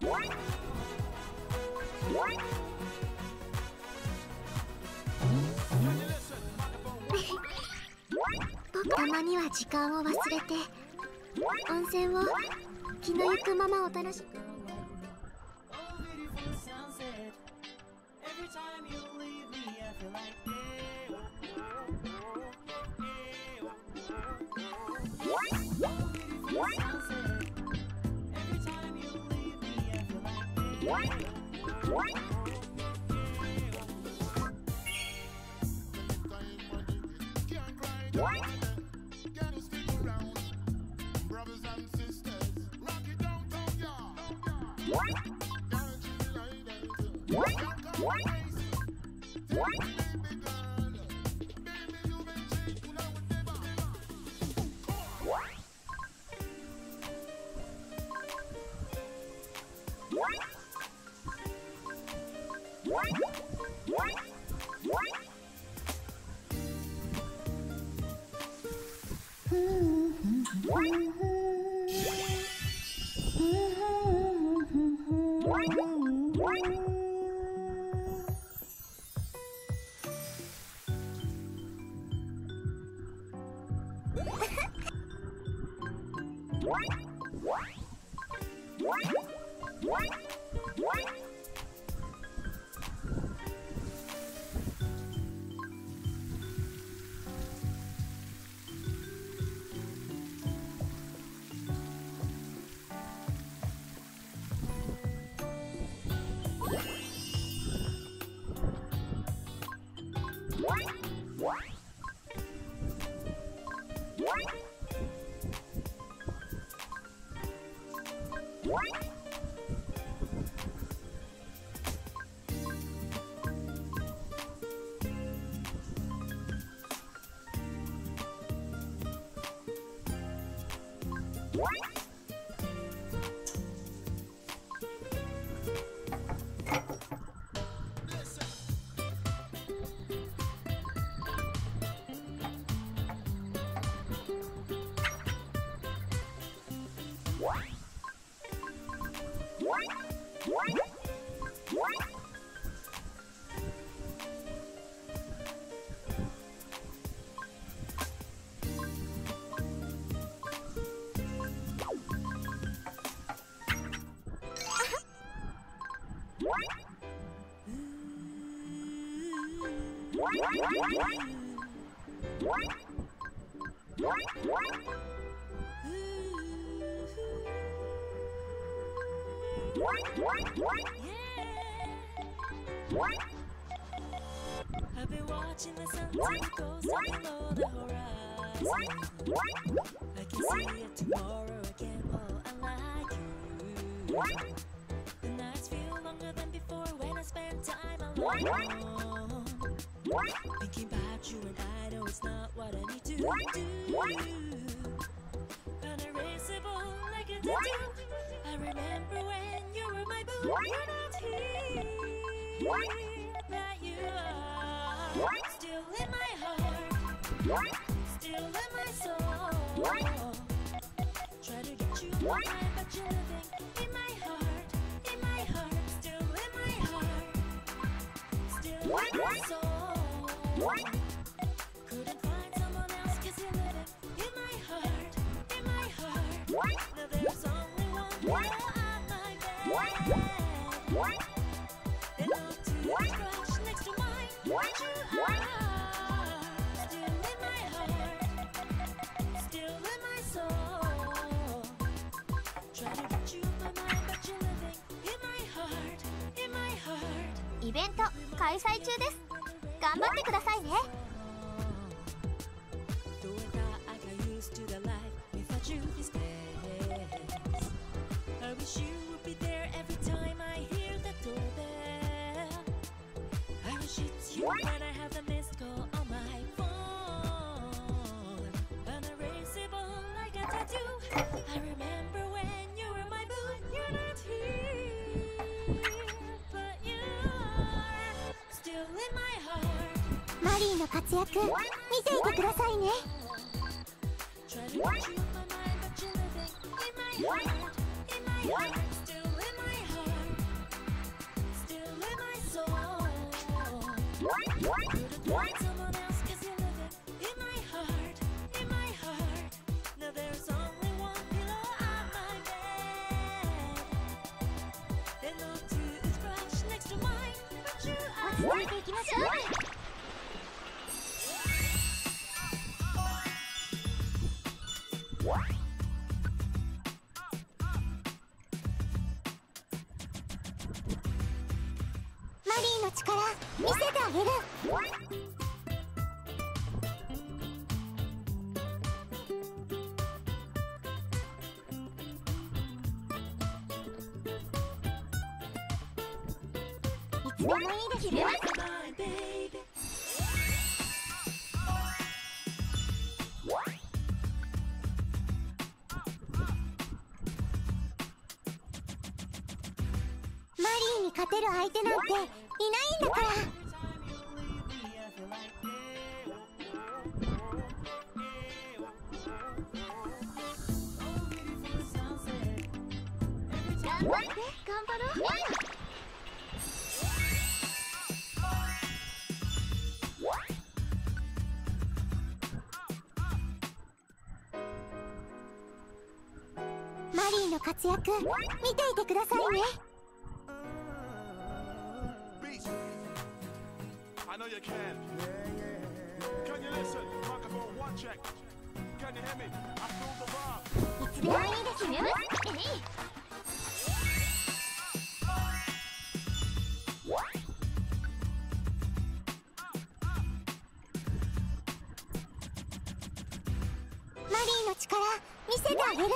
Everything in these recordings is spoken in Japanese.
僕たまには時間を忘れて温泉を気のゆくままお楽しみ。 I've been watching the sunset go below the horizon. I can see it tomorrow again. Oh, I like you. The nights feel longer than before when I spend time alone. Thinking about you, and I know it's not what I need to do. Unerasable like a tattoo. I remember when you were my boo. You're not here, but you are still in my heart, still in my soul. Try to get you on my mind, but you're living in my heart, still in my heart, still in my soul. Couldn't find someone else 'cause you're living in my heart, in my heart. Now there's only one girl on my bed, and no toothbrush next to mine. But you are still in my heart, still in my soul. Try to get you on my mind, but you're living in my heart, in my heart. イベント開催中です。頑張ってくださいね。 Though I got used to the life without you these days, I wish you would be there every time I hear the doorbell. I wish it's you when I have the missed call on my phone. Unerasable like a tattoo. I remember when you were my boo. You're not here, but you are still in my heart. マリーの活躍見ていてくださいね。 Try to get you on my mind, but you're living in my heart, in my heart, still in my heart. Couldn't find someone else 'cause you live it in my heart, in my heart. Now there's only one pillow on my bed, and no toothbrush next to mine, but you are. 落ち着いていきましょう。マリーの力見せてあげる。いつでもいいですよ。 My baby. マリーに勝てる相手なんていないんだから。 頑張って、頑張ろう。マリーの活躍見ていてくださいね。 Beast, I know you can. Can you listen? Microphone one check. Can you hear me? I feel the vibe. いつでもいいですよ。マリーの力見せてあげる。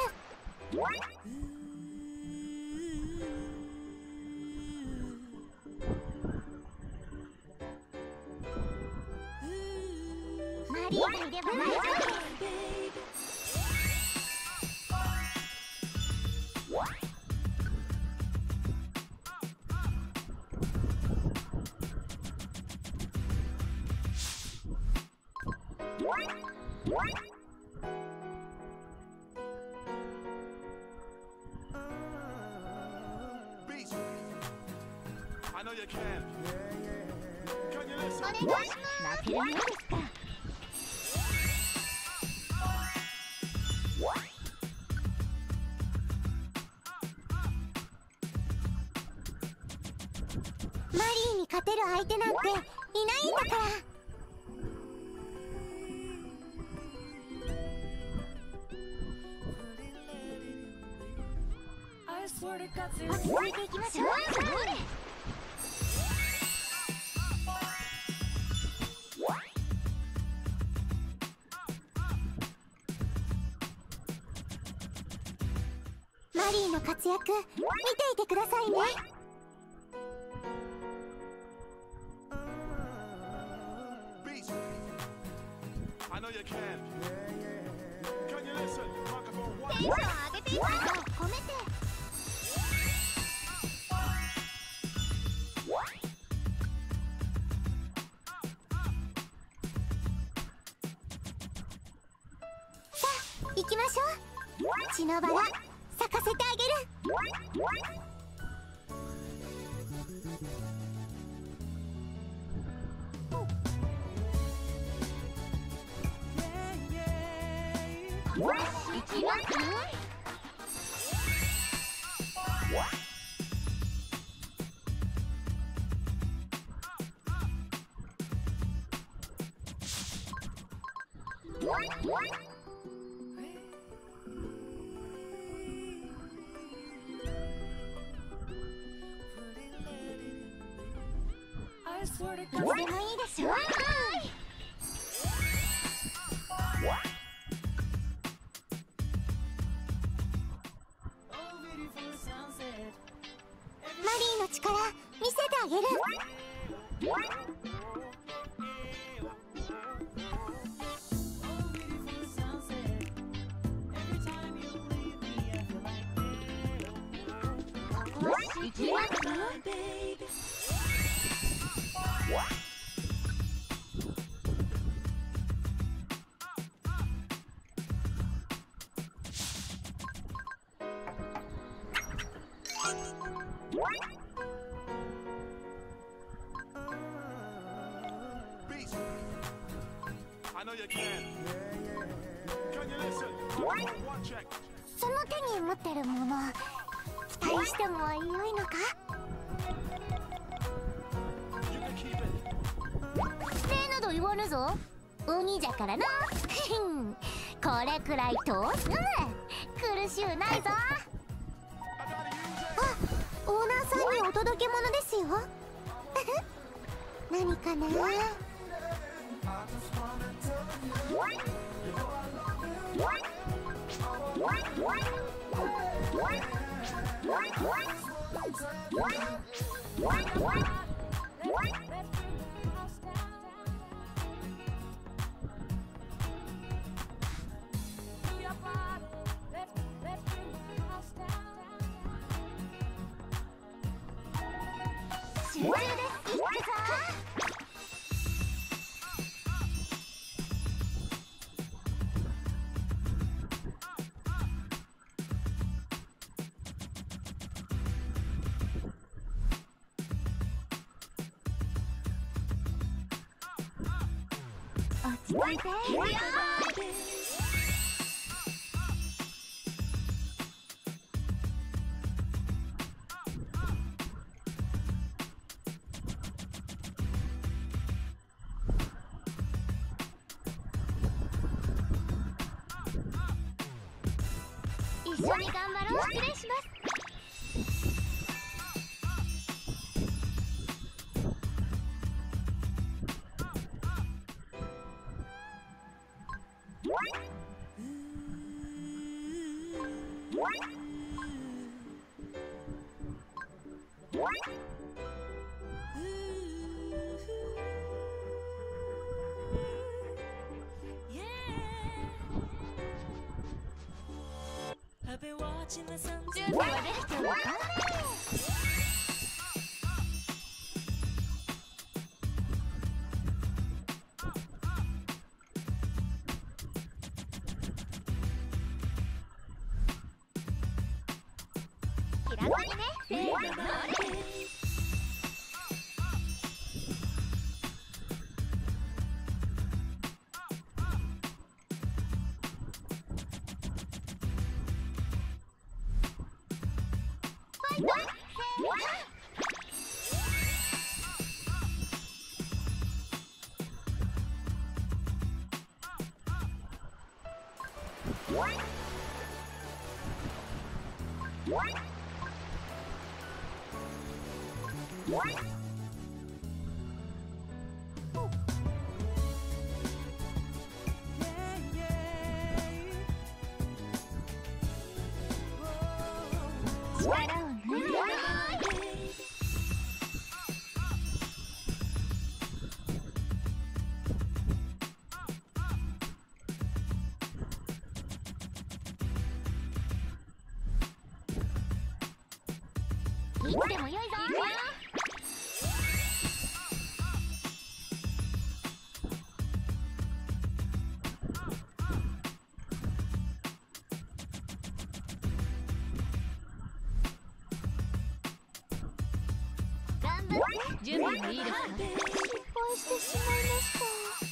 マリーがいれば大丈夫です。 Beast, I know you can. Can you listen? お願いします。負けるものですか。 マリーに勝てる相手なんていないんだから。 I swear to God, 落ち着いていきましょう。マリーの活躍見ていてくださいね。 Beast, I know you can. Can you listen? Microphone one テンション check. 上げていきましょう。込めて。 さあ行きましょう。血のバラ咲かせてあげる。 行きますよ。 I swear to いつ God. でもいいですよ。 マリーの力見せてあげる。 行きますよ。 My baby. マ know you can. Can you listen? Microphone one check. その手に持ってるもの期待しても良いのか？ You can keep it. 礼など言わぬぞ。鬼じゃからな。これくらいと苦しゅうないぞ。 I gotta use it. あ、オーナーさんにお届け物ですよ。何かな。集中です。いくぞ。落ち着いて。一緒に頑張ろう。失礼します。 I've been watching the sunset. 準備はできてるのか？気楽にね。せーの。力を抜いて。いつでもよいぞ。頑張って。準備もいいですか？失敗してしまいました。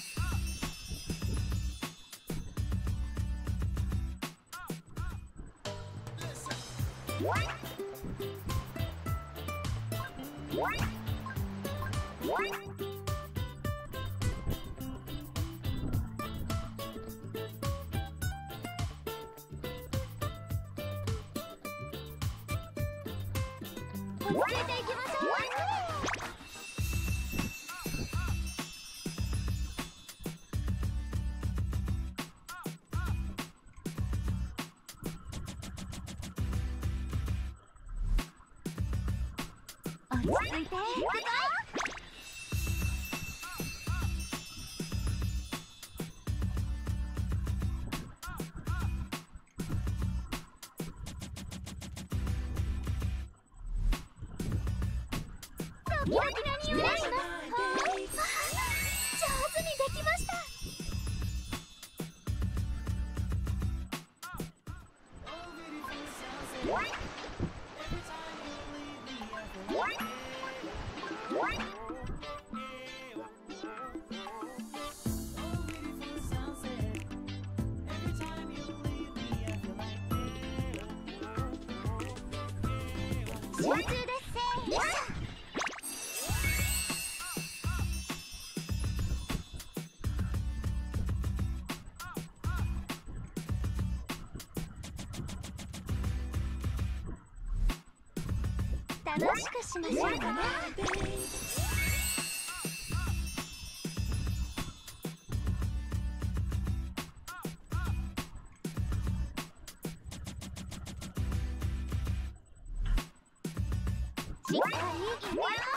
ついていきましょう。落ち着いて。キラキラに揺らします。上手にできました。 集中ですせー。よっしゃ。楽しくしましょうかね。しっかりよーい。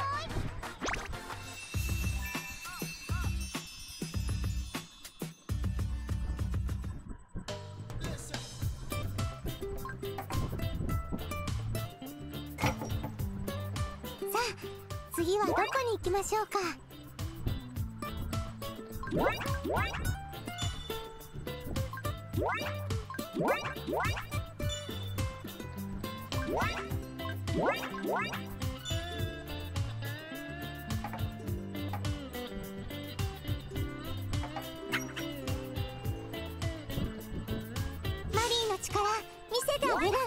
さあ、次はどこに行きましょうか。マリーの力見せてあげる。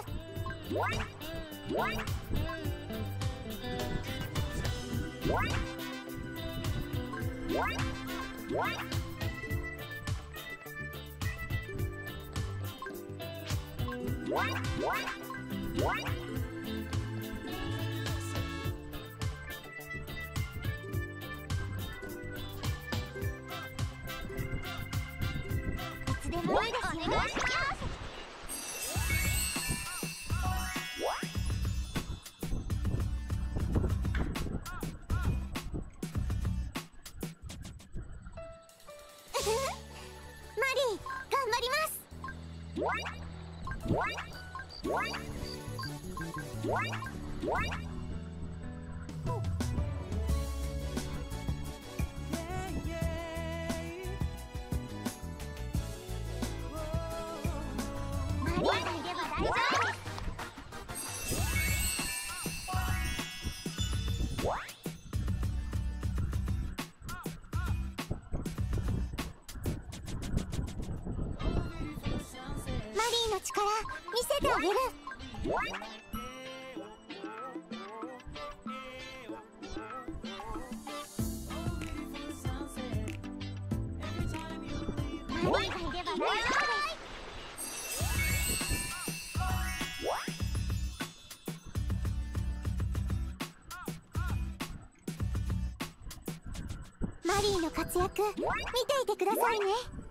いつでもいいですよ。お願いします。マリー、頑張ります。マリーがいれば大丈夫です。マリーの力見せてあげる。マリーがいれば大丈夫です。マリーの活躍見ていてくださいね。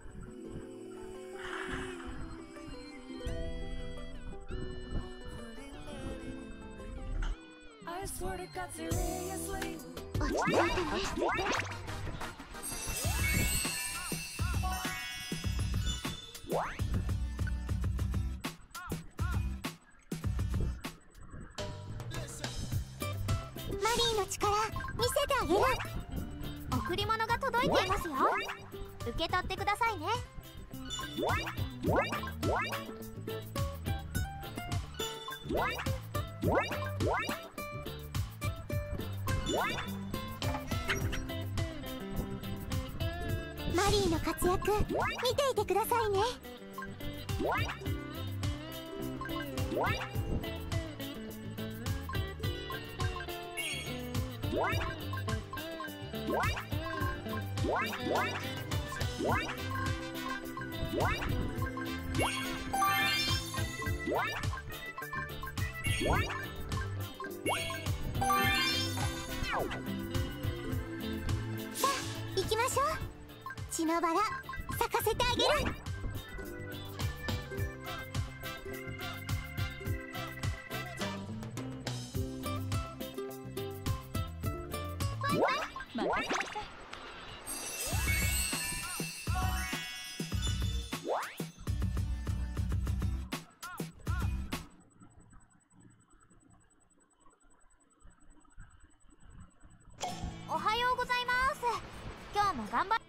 I swear to God, seriously. 落ち着いて落ち着いて。マリーの力見せてあげる。贈り物が届いていますよ。受け取ってくださいね。マリーの活躍見ていてくださいね。さあ行きましょう。血のバラ咲かせてあげる。おはようございます。今日も頑張っ。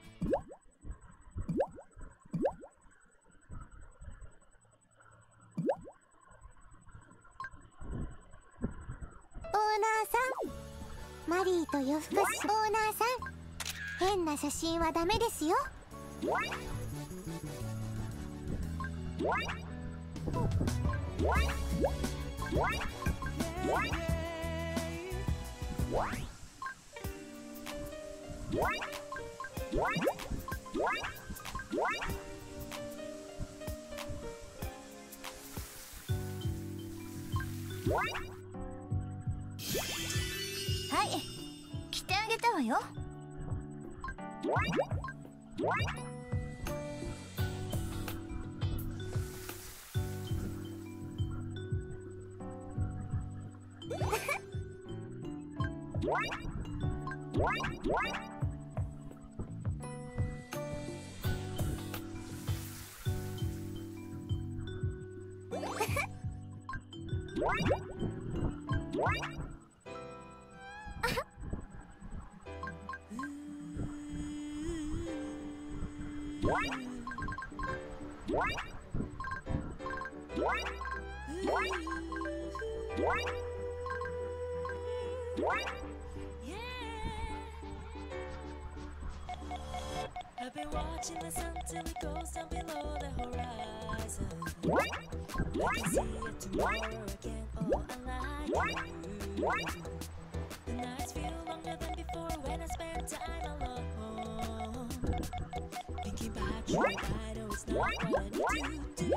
オーナーさん、マリーと夜更かし。オーナーさん、変な写真はダメですよ。 はい、着てあげたわよ。 I've been watching the sun till it goes down below the horizon. I can see it tomorrow again. Oh, I like you. The nights feel longer than before when I spend time alone. Thinking about you, I know it's not what I need to do.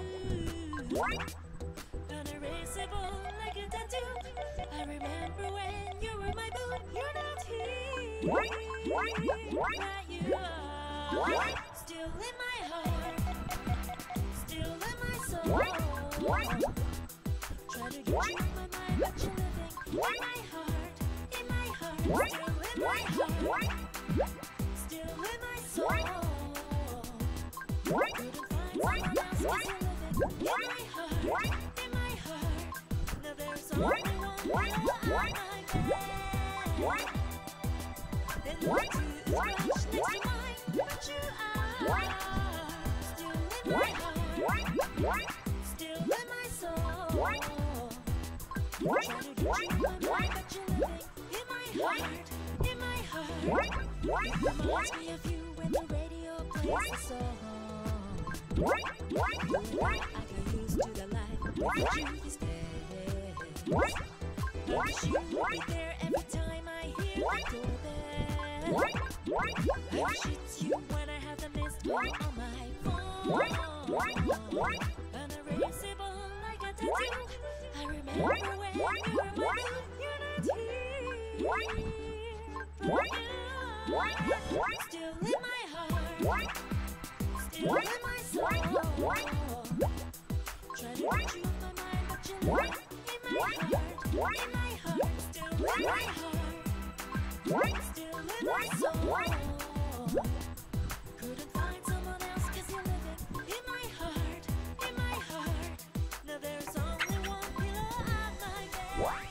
Unerasable like a tattoo. I remember when you were my boo. You're not here, but you are. Still in my heart, still in my soul. Try to get you in my mind, but you're living in my heart, in my heart. Still in my heart, still in my soul. Couldn't find someone else 'cause you're living in my heart, in my heart. Now there's only one you are my man. And the two is crushed next to mine, but you are still in my heart, still in my soul. Try to get you in my mind, but you're living in my heart, in my heart. Reminds me of you when the radio plays a song. I got used to the life without you instead. I wish you would be there every time I hear the doorbell. I wish it's you when I have the missed call on my phone. Unerasable like a tattoo. I remember when you were my boo. You're not here, but you are still in my heart, still in my soul. Try to get you in my mind, but you're living in my heart, in my heart. Still in my heart, still in my soul. Couldn't find someone else 'cause you're living in my heart, in my heart. Now there's only one pillow on my bed.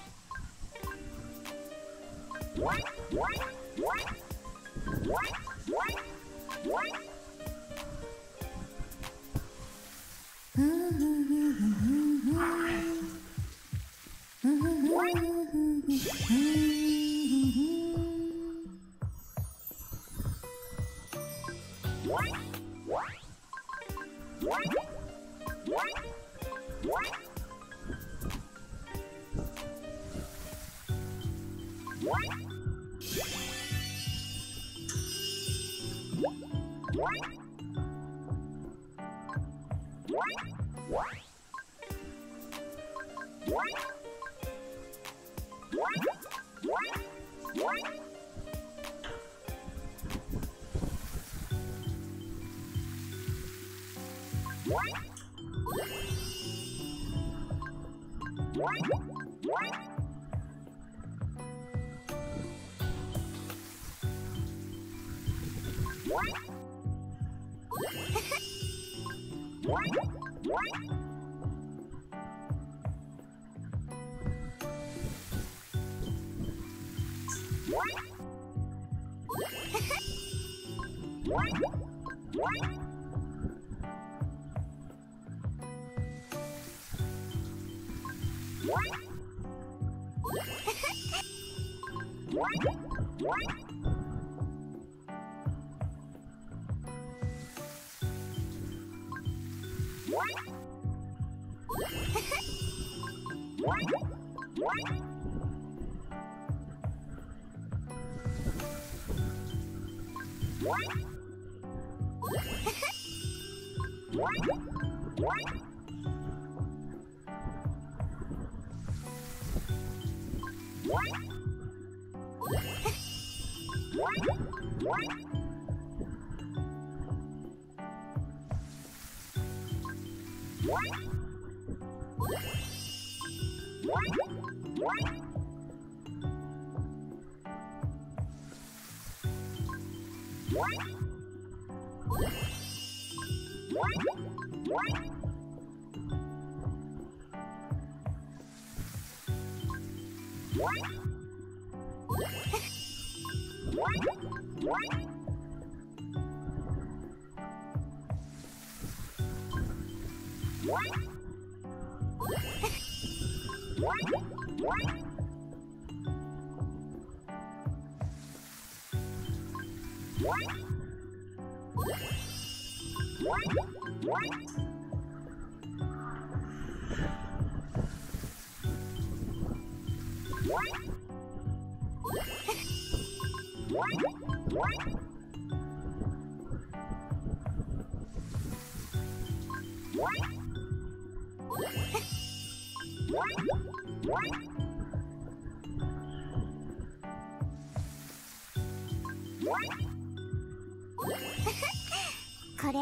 これ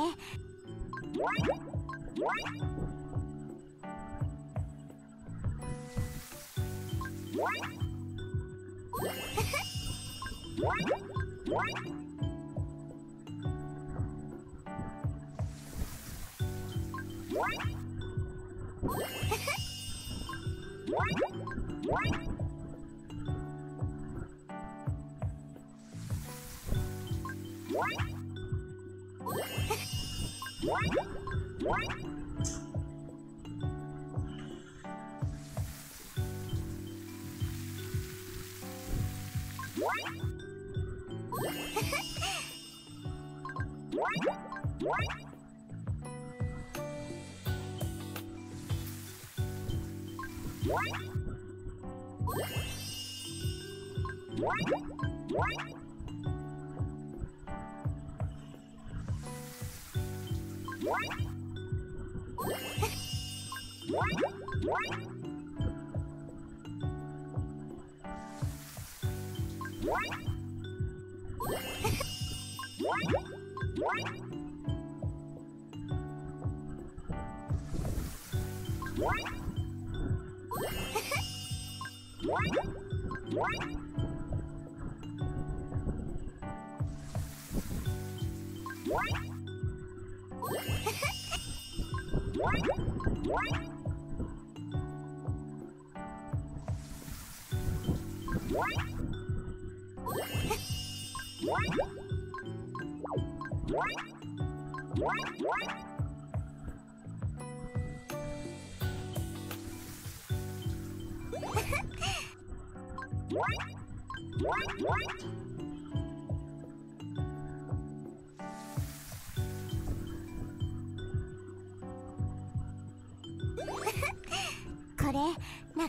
これな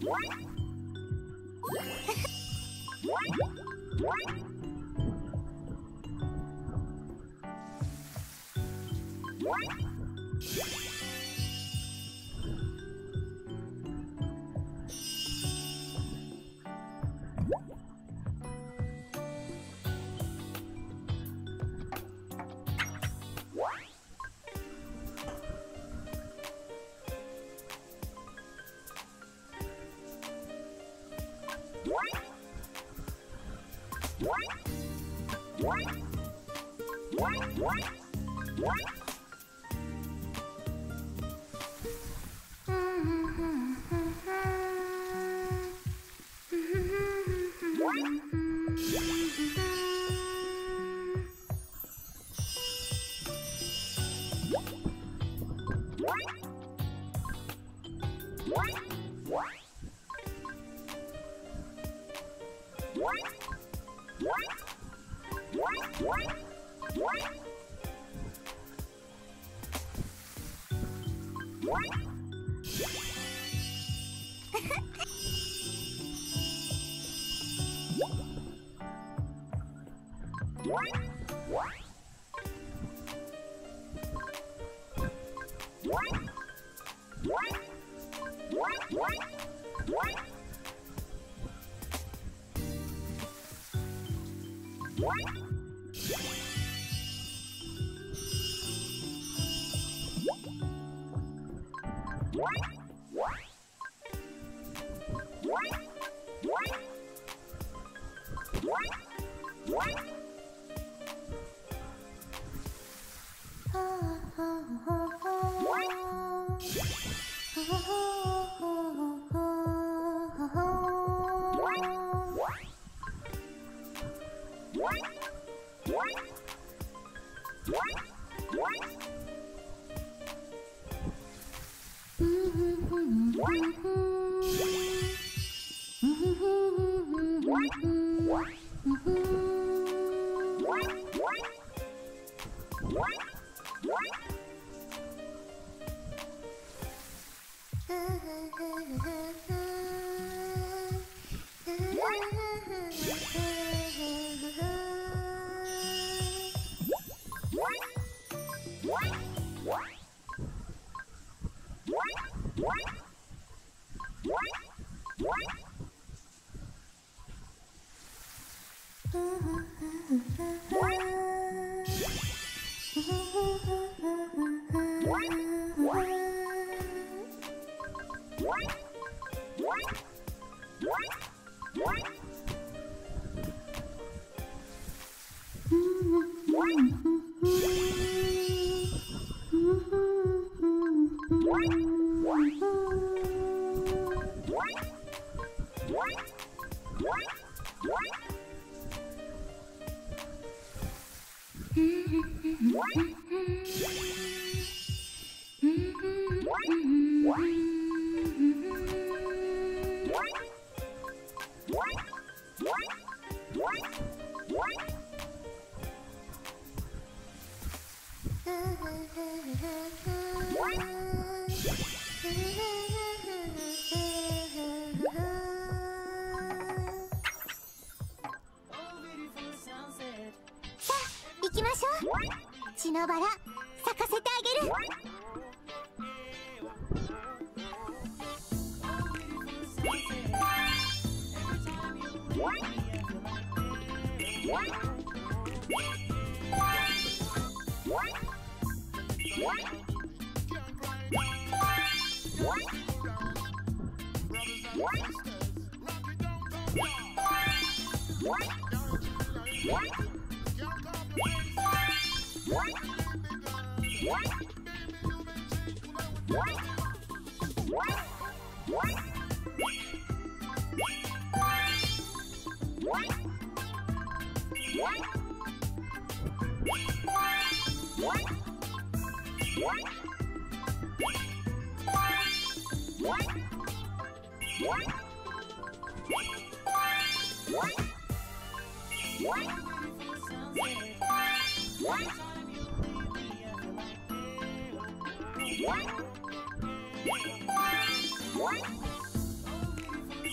行きましょう。血のバラ咲かせてあげる。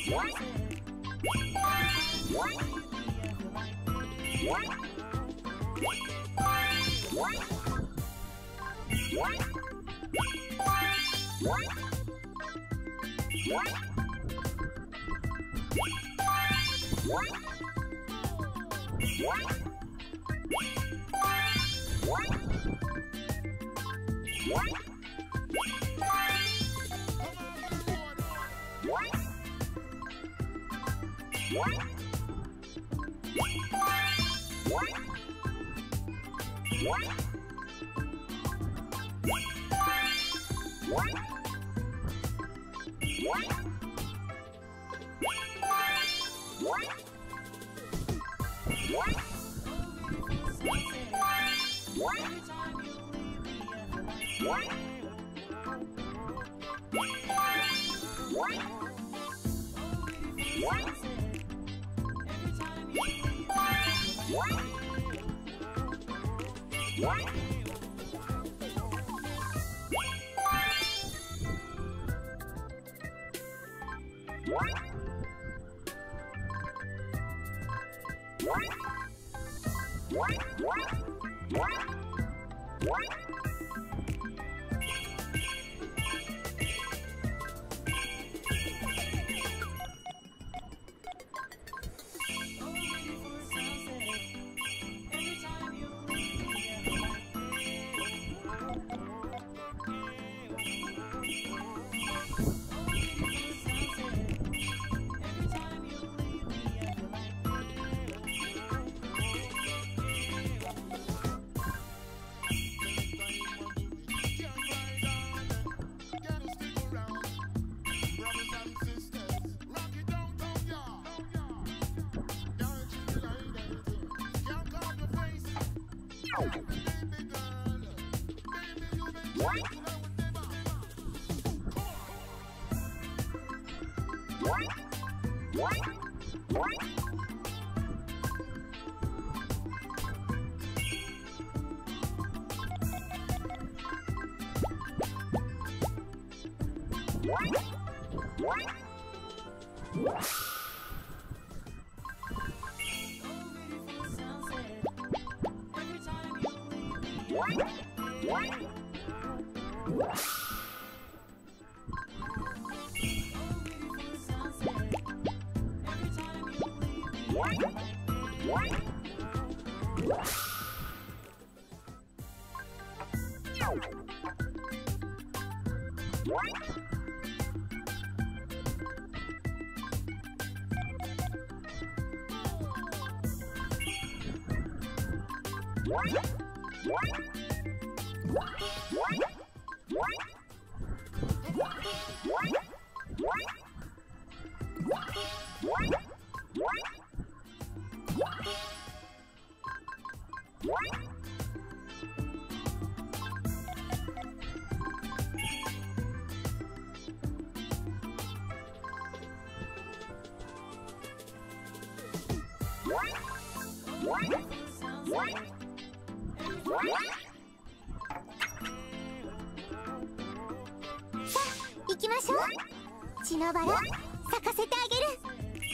行きましょう。血のバラ咲かせてあげる。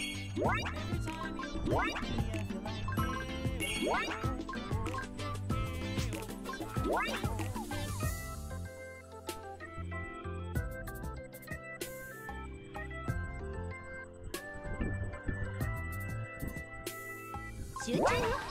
集中よ。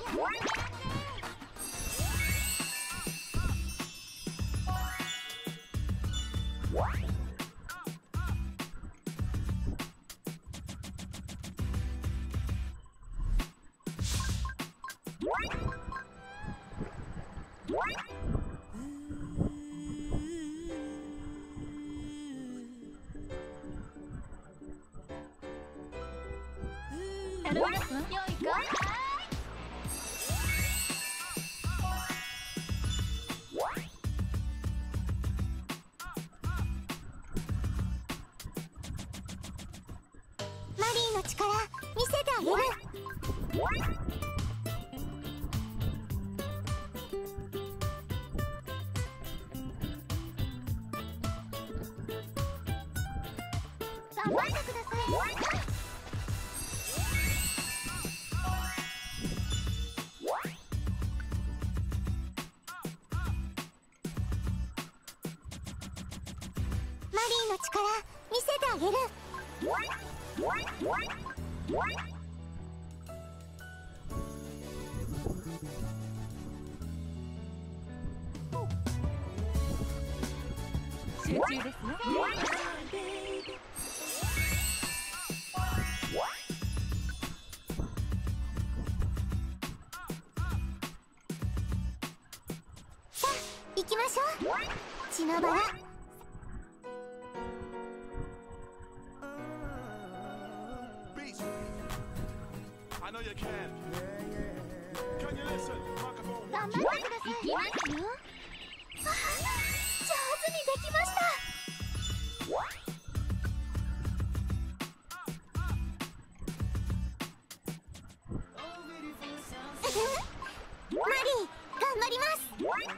マリーの力見せてあげる。頑張ってください。 マリーの力見せてあげる。 集中ですよ。 さあ行きましょう。血のバラ。 Beats. I know you can. Can you listen? Microphone 頑 one 張ってく check. ださい。 行きますよ。 上手にできました。マリー、頑張ります。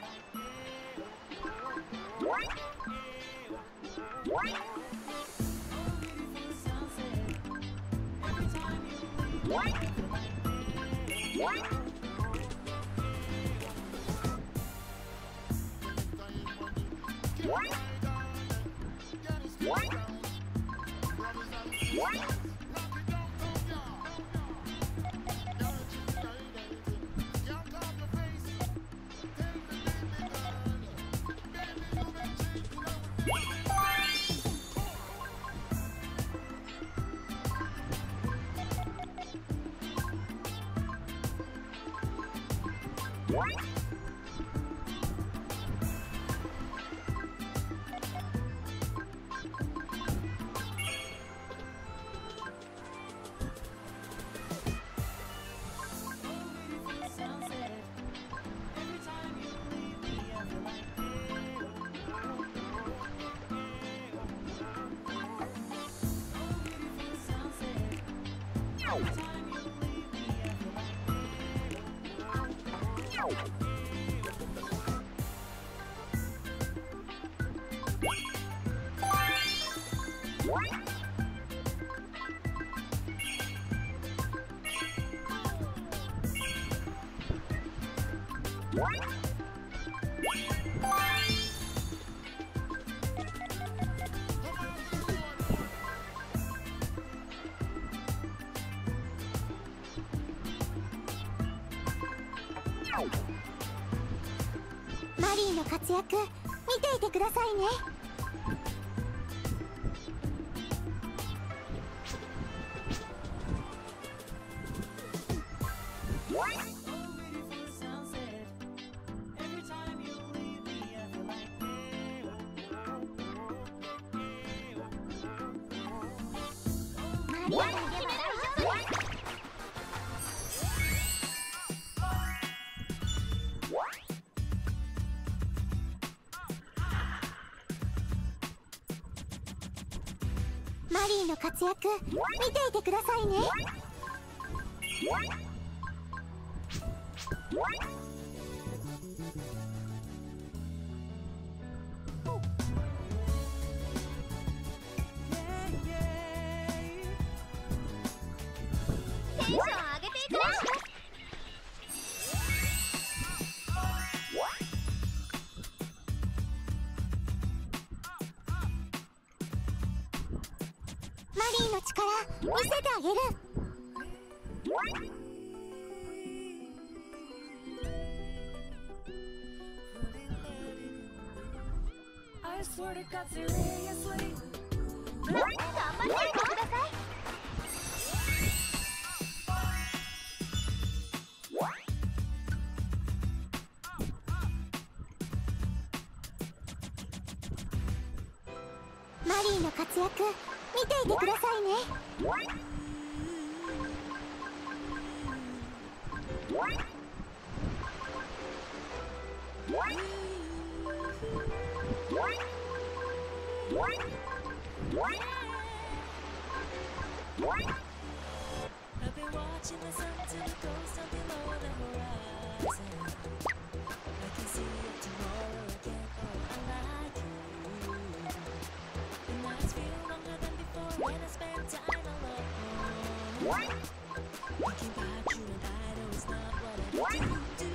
マリーの活躍見ていてくださいね。マリーが決める。マリーの活躍見ていてくださいね。テンション上げていくね。マリーの力見せてあげる。 I swear to God, seriously. 頑張っていてください。マリーの活躍見ていてくださいね。 I've been watching the sun till it goes down below the horizon. I can see it tomorrow again. Oh, I like you. The nights feel longer than before when I spend time Thinking about you and I know it's not what I do.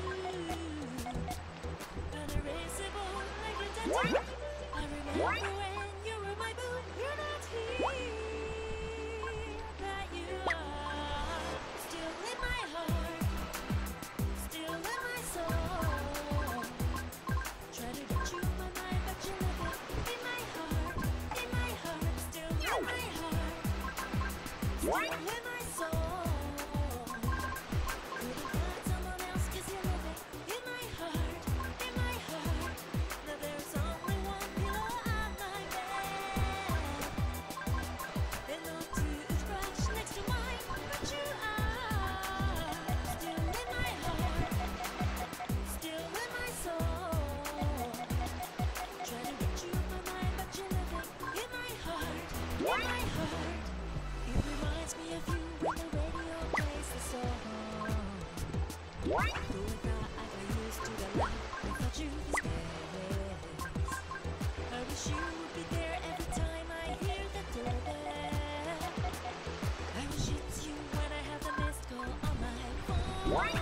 Unerasable like a tattoo. I remember when you were my boo. You're not here, but you are still in my heart, still in my soul. Try to get you my mind, but you live it in my heart, still in my heart, still in my soul. Couldn't find someone else 'cause you live it in my heart, in my heart. Now there's only one pillow on my bed, and no toothbrush next to mine, but you are still in my heart, still in my soul. Trying to get you my mind, but you live it in my heart, in my heart. It reminds me of you when the radio plays the song. Though I thought I got used to the light, I thought you was best. I wish you would be there every time I hear the doorbell. I wish it's you when I have the missed call on my phone.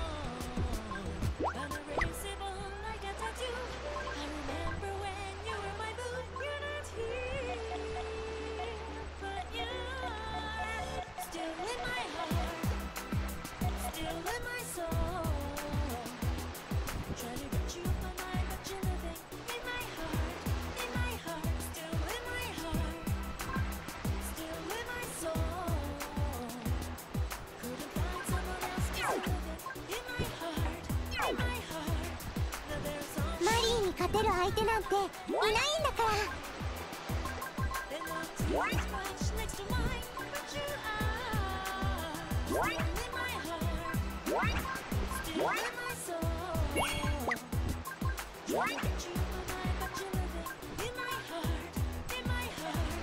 Unerasable like a tattoo. I remember when you were my boo. You're not here, but you're still in my heart, still in my soul. Try to get you my mind, but you're living in my heart, still in my heart, still in my soul. Couldn't find someone else 'cause you live it in my heart, in my heart. Now there's マリーに勝てる相手なんていないんだから。 and no toothbrush next to mine, but you are still in my heart, still in my soul. Try to get you my mind, but you're living in my heart, in my heart.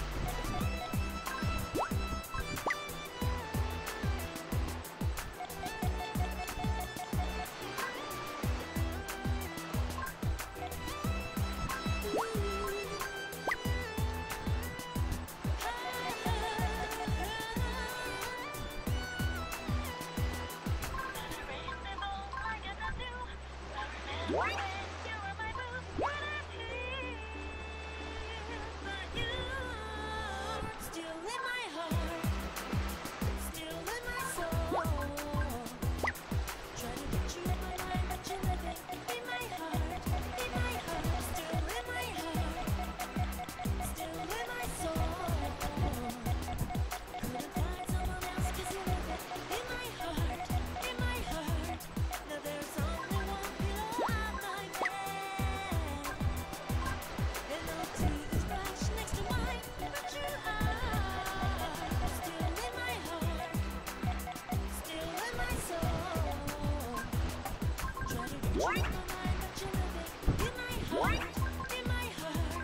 Still in my heart, still in my soul. Try to get you my mind, but you're living in my heart, still in my heart, still in my soul. Couldn't find someone else 'cause you live it in my heart, in my heart. Now there's only one pillow on my bed, and no toothbrush next to mine, but you are still in my heart, still in my soul. Try to get you my mind, but you live it in my heart, in my heart.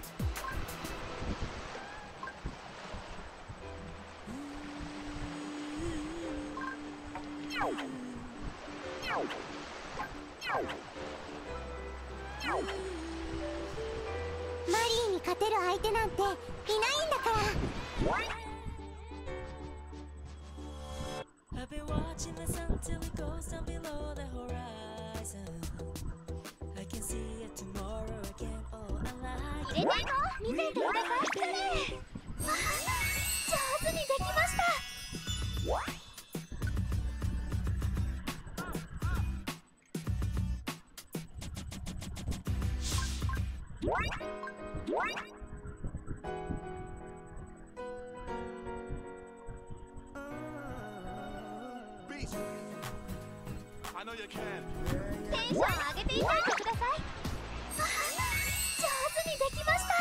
Ooh. マリーに勝てる相手なんていないんだから。 I've been watching the sun till it goes down below the horizon. I can see it tomorrow again. Oh, I like 入れていこう。見ていてください。上手にできました。 Beast. I know you can. テンション上げていただいてください。上手にできました。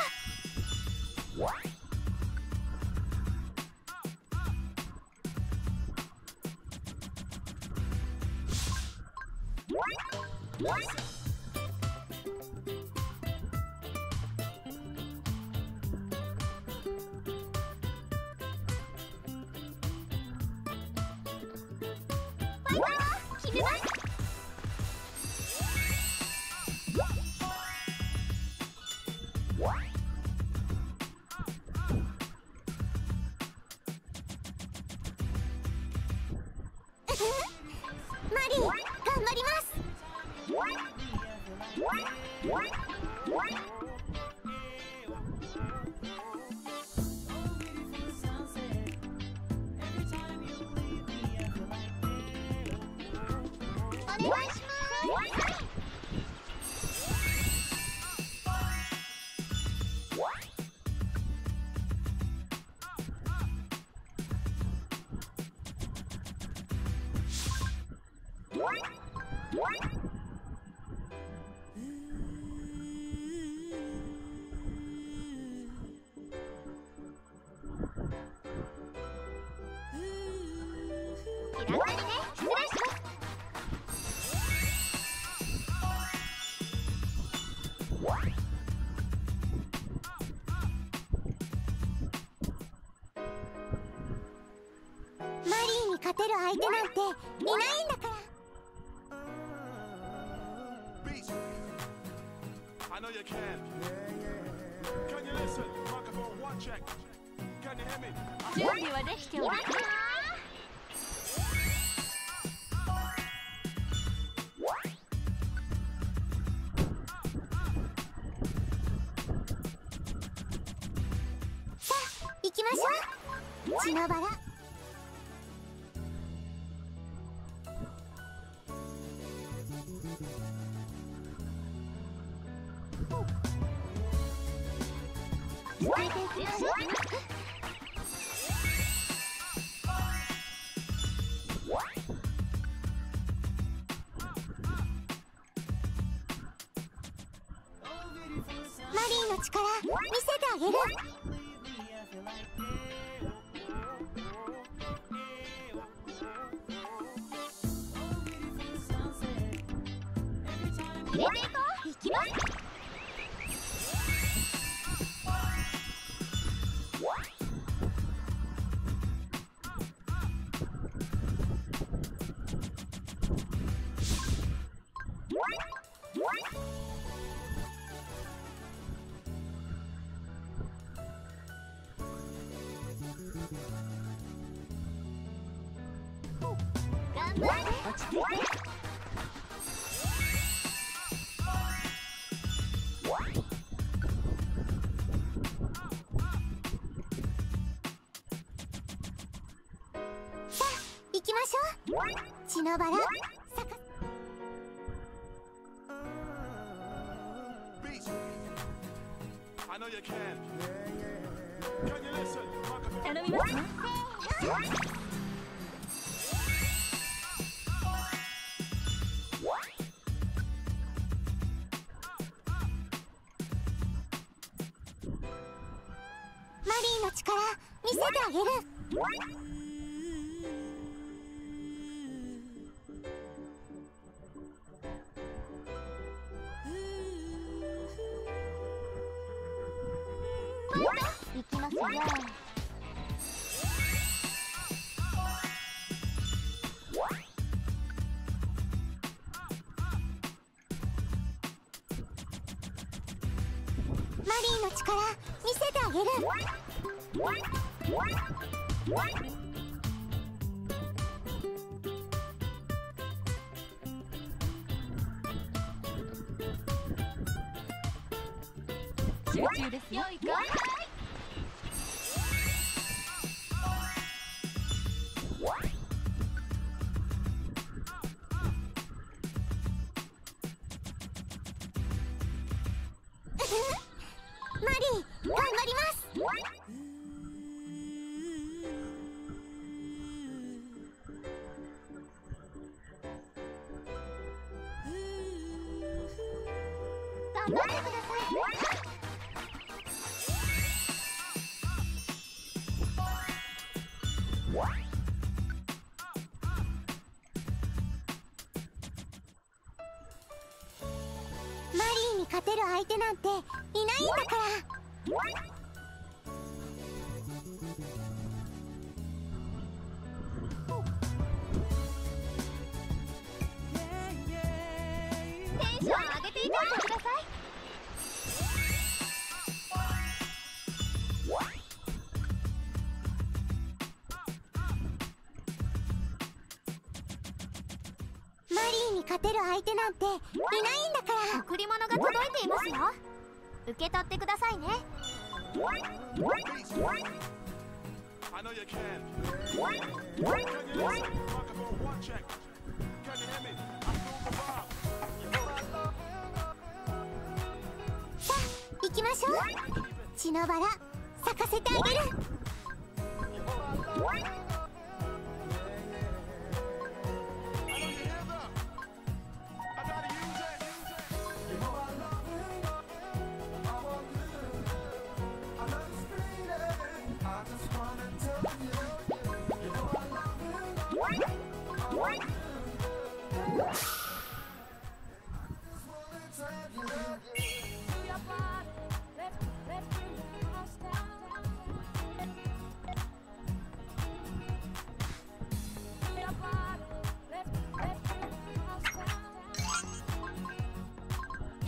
ファイト決めます。 気楽にね。失礼します。マリーに勝てる相手なんていないんだから。 Beast. I know you can. Can you listen? Microphone one check. Can you hear me? 準備はできておるか。 さあ行きましょう。血のバラ。伝えていきましょう。マリーの力見せてあげる。入れていこう。いきます。頑張って。落ち着いて。さあ行きましょう。血のバラ咲か。 Beast. I know you can. Can you listen? Microphone. 頼みますわ。 マリーの力見せてあげる。行きますよ。マリーの力見せてあげる。 集中ですよ。よいか。 マリー頑張ります。頑張ってください。マリーに勝てる相手なんていないんだから。テンション上げていこうとください。マリーに勝てる相手なんていないんだから。贈り物が届いていますよ。受け取ってくださいね。 Beast. I know you can. Can you listen? Microphone one check. Can you hear me? I feel the vibe. さあ行きましょう。血のバラ咲かせてあげる。 I know you hear that.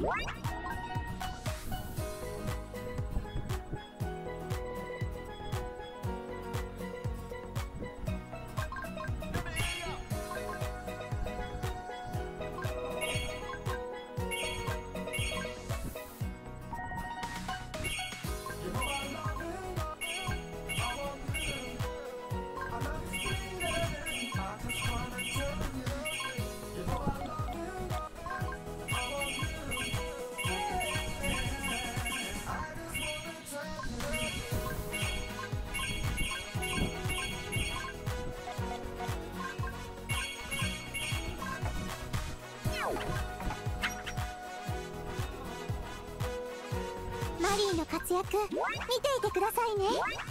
マリーの活躍見ていてくださいね。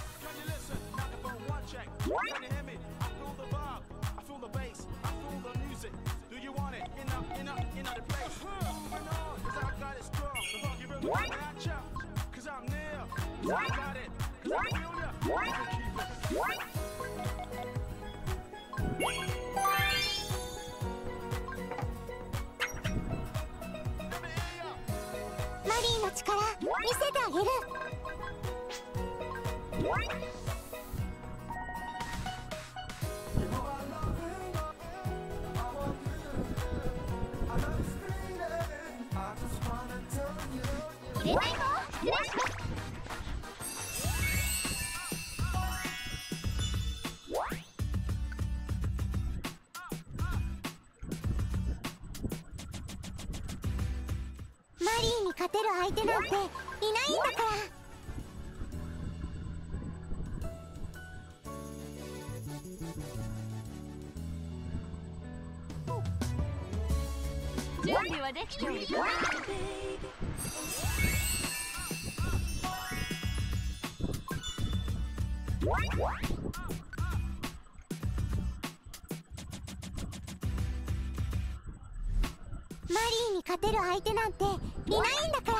マリーの力見せてあげる。入れないぞ。失礼します。マリーに勝てる相手なんていないんだから。 準備はできております。 マリーに勝てる相手なんていないんだから。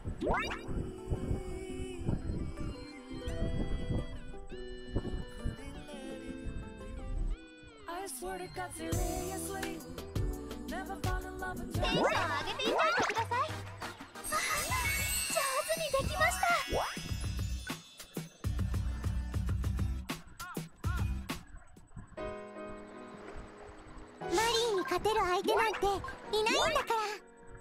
I swear to God, seriously, never fall in love with テンション上げていないでください。上手にできました。マリーに勝てる相手なんていないんだから。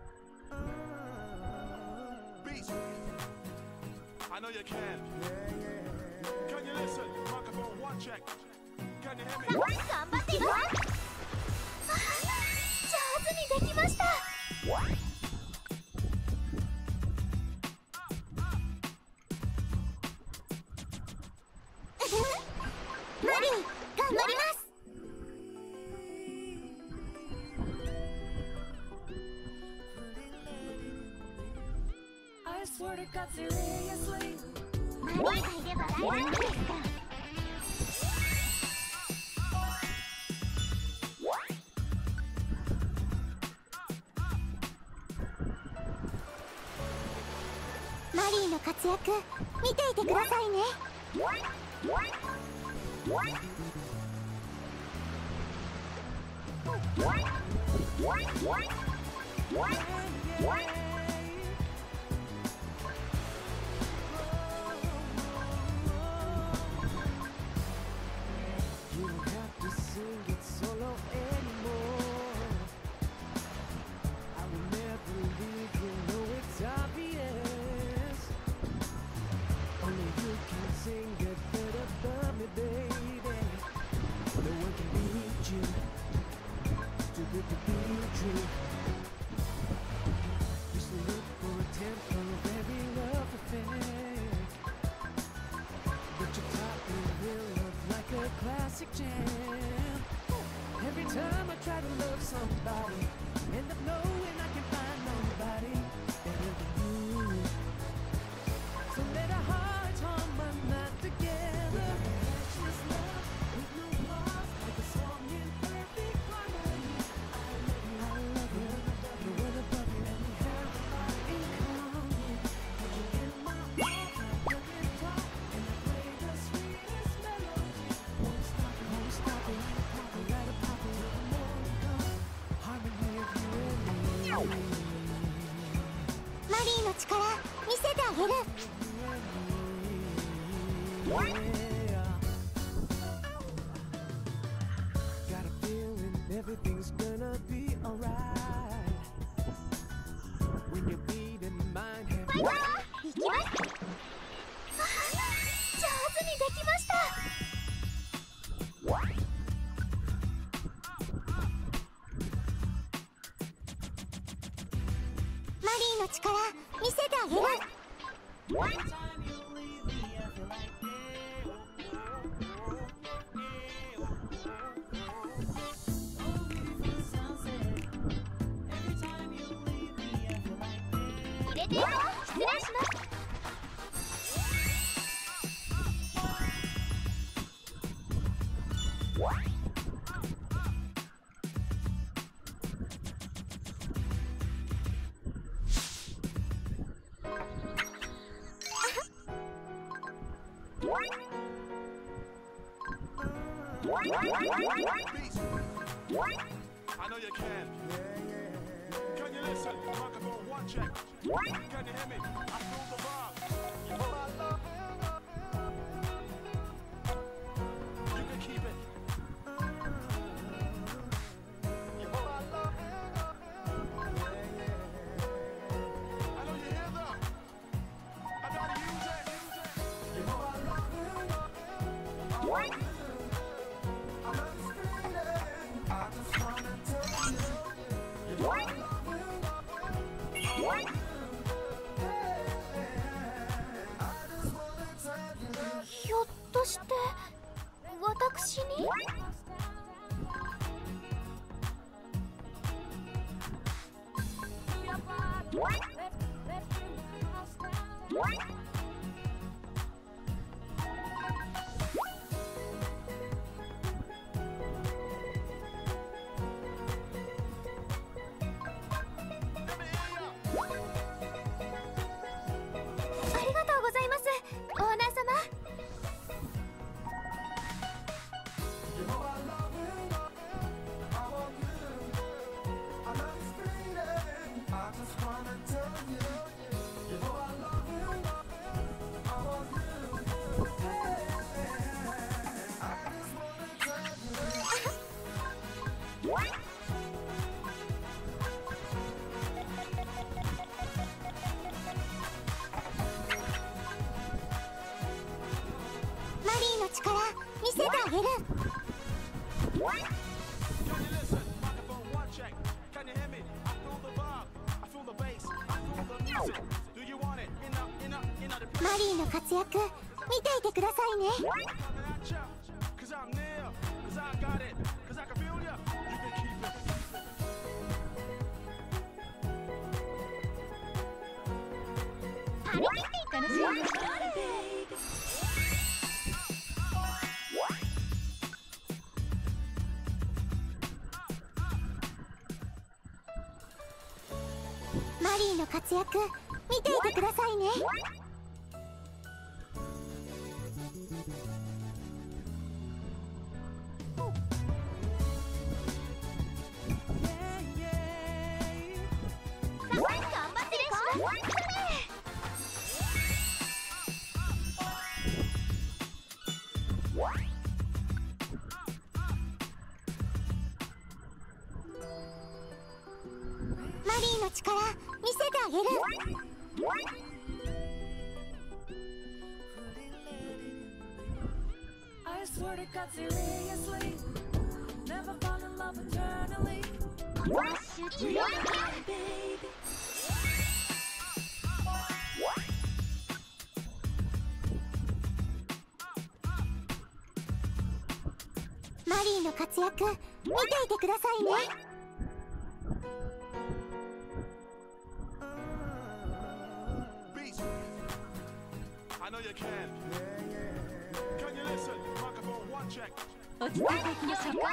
Beats. I know you can. Can you listen? Microphone one check. Can you hear me? 頑張っています。上手にできました。マリー、頑張ります。 I swear to God, seriously. マリーがいれば大丈夫ですから。 マリーの活躍見ていてくださいね。 Classic jam. Every time I try to love somebody, end up knowing I can find nobody better than you. So let our hearts hum one night together. Just love with no flaws, like a song in perfect harmony. I love you, no one above you, and we have a lot in common. Put you in my arms, I look and talk, and I play the sweetest melody. Won't stop it, pop it, right up, pop it, till the morning comes. Harmony of you and me. げる。 Everything's gonna be alright when your beat and mind have ファイター行きます。上手にできました。マリーの力見せてあげる。入れてよ。失礼します。 Beast. I know you can. Can you listen? Microphone one check. Can you hear me? I feel the vibe. You can keep it. I know you hear that. I gotta use it. ひょっとして私に？ありがとうございます、オーナー様。マリーの力見せてあげる。 Can you listen? Microphone one check. Can you hear me? I feel the vibe. I feel the bass. I feel the music. Do you want it? In the マリーの活躍見ていてくださいね。 coming at ya. Cause I'm near. Cause I got it. Cause I can feel ya. You can keep it. 張り切って楽しい。マリーの活躍見ていてくださいね。頑張ってるか？マリーの力見せてあげる。 I swear to God, seriously, never fall in love eternally. Baby. マリーの活躍見ていてくださいね。 Beast. I know you can. Can you listen? Microphone one check. 落ち着いていきましょうか。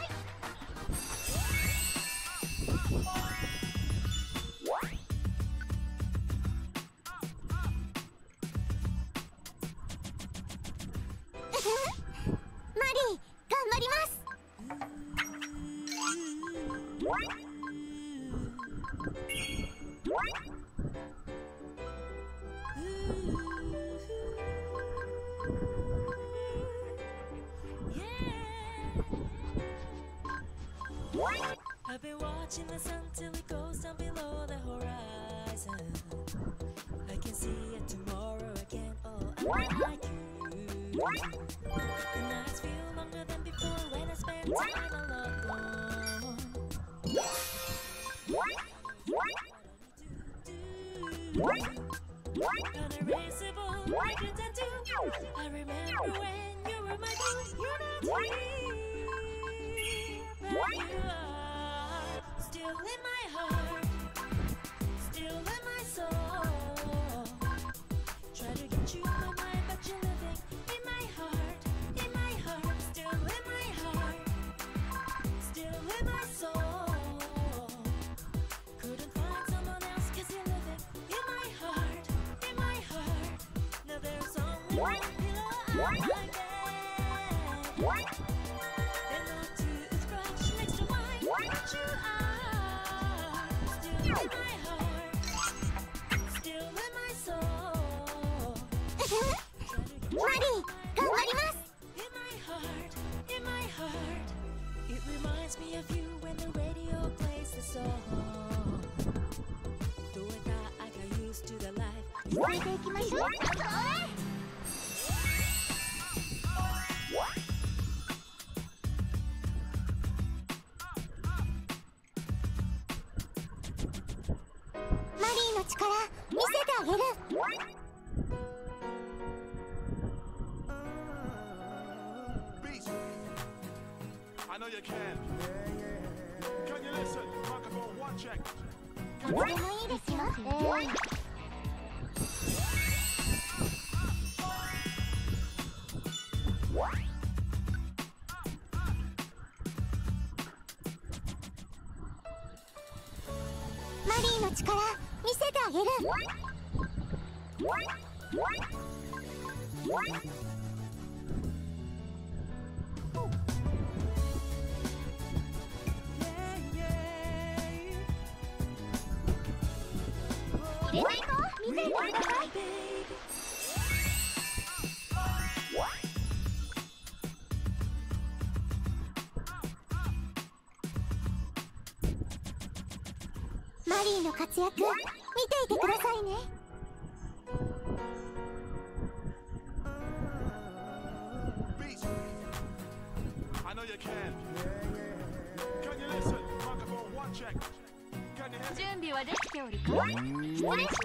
マリー頑張ります。 Ooh. been watching the sun till it goes down below the horizon. I can see it tomorrow again. Oh, I like you. The nights feel longer than before when I spend time alone. Unerasable, like a tattoo. I remember when you were my boo. You're not here, but you are still in my heart, still in my soul. Try to get you in my mind, but you're living in my heart, still in my heart, still in my soul. Couldn't find someone else 'cause you're living in my heart, in my heart. Now there's only one pillow I get, and a toothbrush next to mine. But you are still in my heart, still in my soul. マリー、頑張ります。 In my heart, in my heart. It reminds me of you when the radio plays the song. Do it that I got used to the life. 続いていきましょう。マリーの力見せてあげる。 Beast. I know you can. Can you listen? Microphone one check. とてもいいですよ。マリーの力見せてあげる。 入れていこう。見せてください。 マリーの活躍見ていてくださいね。 Beast. I know you can. Can you listen? Microphone one check. Can you hear me? 準備はできておるか？失礼します。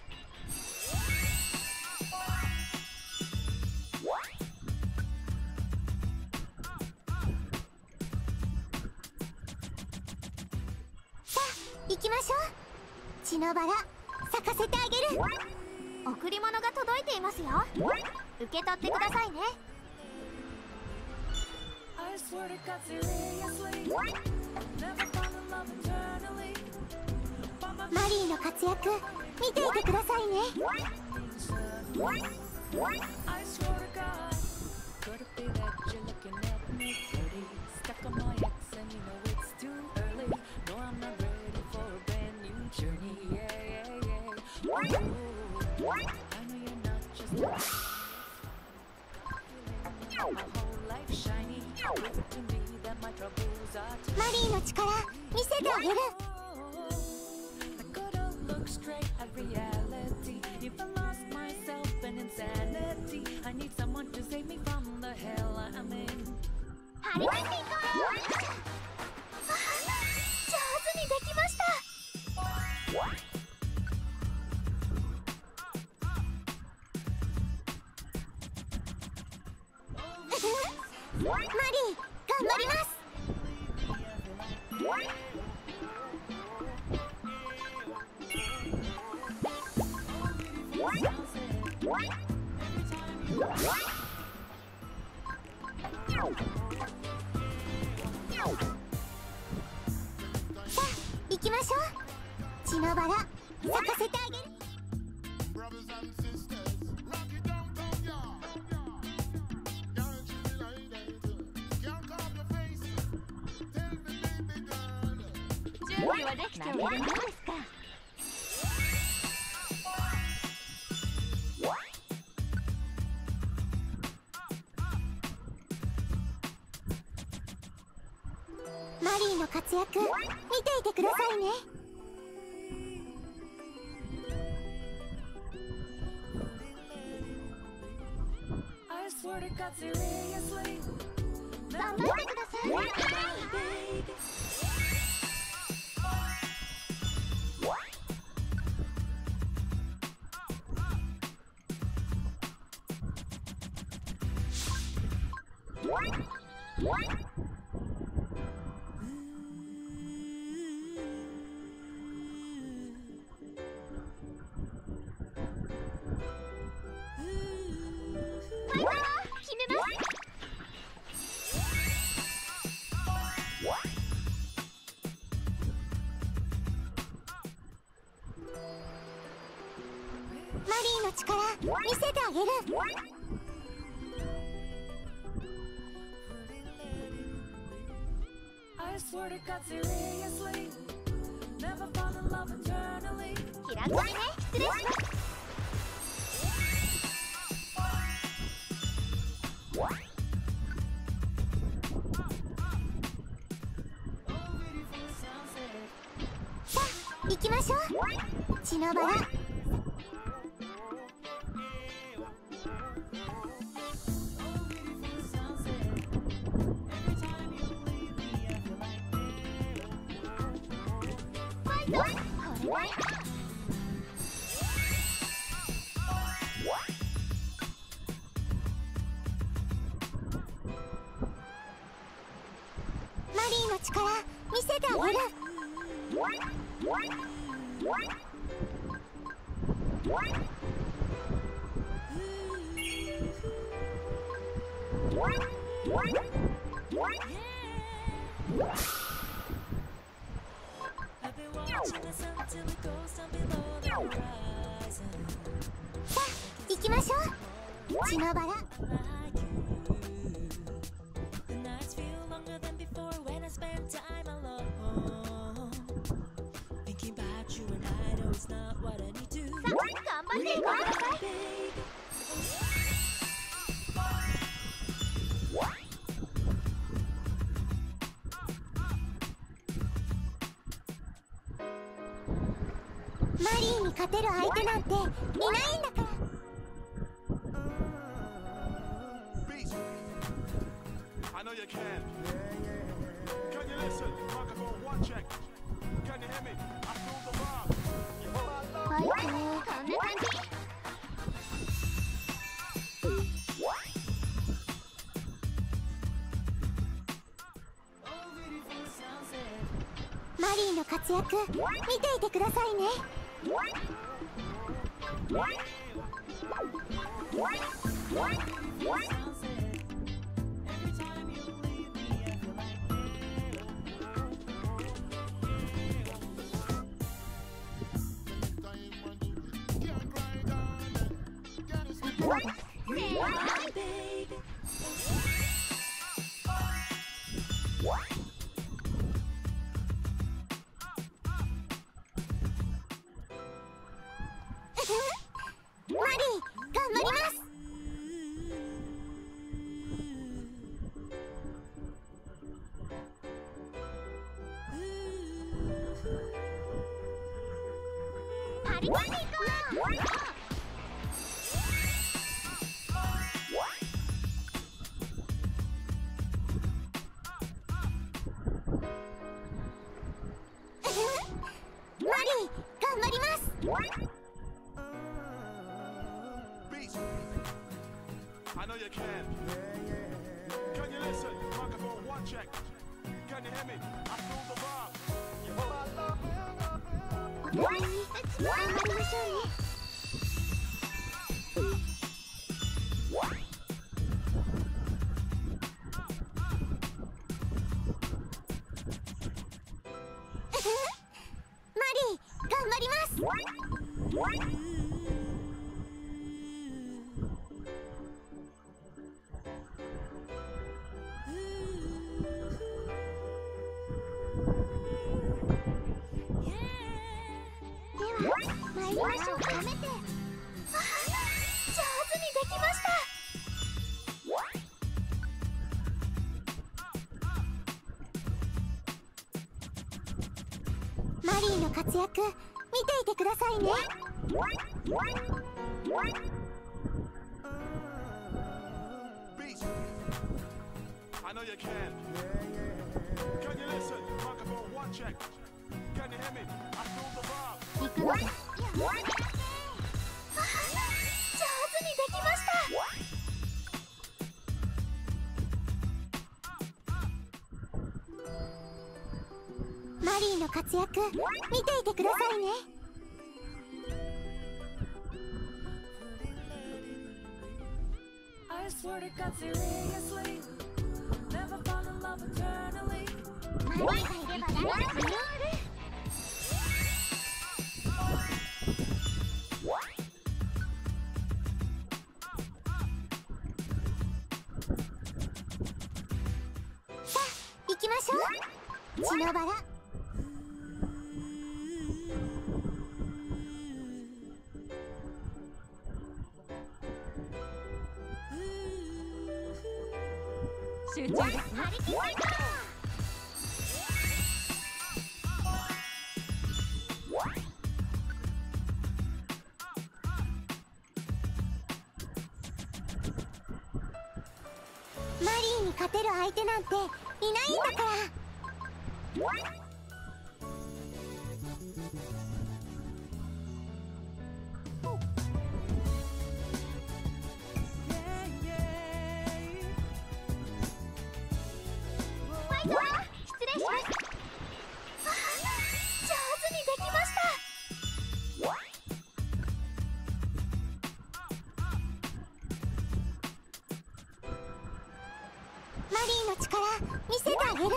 さあ行きましょう。血のバラ咲かせてあげる。贈り物が届いていますよ。受け取ってくださいね。 I swear to God seriously, never fall in love eternally. マリーの活躍見ていてくださいね。 I swear to God, could it be that you're looking at me pretty? Stuck on my ex and you know it's too early. No, I'm not ready for a brand new journey. Yeah, yeah, yeah. Ooh, I know you're not just a feeling my whole life shiny. Prove to me that my troubles are too マリーの力見せてあげる。 I couldn't look straight at reality. If I lost myself in insanity, I need someone to save me from the hell I'm in. 張り切っていこう。上手にできました。 マリー頑張ります。 さあ行きましょう。血のバラ咲かせてあげる。 Brothers and sisters, rock it down, down, y'all. Can't you relate it? Can't call your face. Tell me, baby girl. 準備はできておるのですか？ ママリーの活躍見ていてくださいね。 I swear to God, seriously. 頑張ってください。決めます。マリーの力見せてあげる。 I swear to God, seriously. Never fall in love eternally. 気楽にね。失礼します。さあ行きましょう。血のバラ。マリーの力見せてあげる。 I've been watching the sun till it goes down below the horizon. さあ行きましょう。血のバラ。 Like you, the nights feel longer than before when I spend time alone. Thinking about you and I know it's not what I need to. さあ頑張っていこうください。 Baby, マリーに勝てる相手なんていないんだから。 Beast. I know you can. Can you listen? Microphone one check. Can you hear me? I feel the vibe. はい、こんな感じ。マリーの活躍見ていてくださいね。 baby. マリー頑張ります。 張り込んでいこう。 マリー頑張ります。 Beast. I know you can. Can you listen? Microphone one check. Can you hear me? I feel the vibe. お互いに頑張りましょうね。 マリー頑張ります。 では参りましょう。やめて。あ、上手にできました。 マリー活躍見ていてくださいね。 Beats. I know you can. Can you listen? Microphone one check. Can you hear me? I feel the vibe. 行くので。上手にできました。マリーの活躍見ていてくださいね。 I swear to God, seriously, never fall in love eternally. マリーがいれば大丈夫よ。さあ行きましょう。血のバラ。集中です。張り切っていこう。マリーに勝てる相手なんていないんだから。ファイトは失礼します。上手にできました。マリーの力見せてあげる。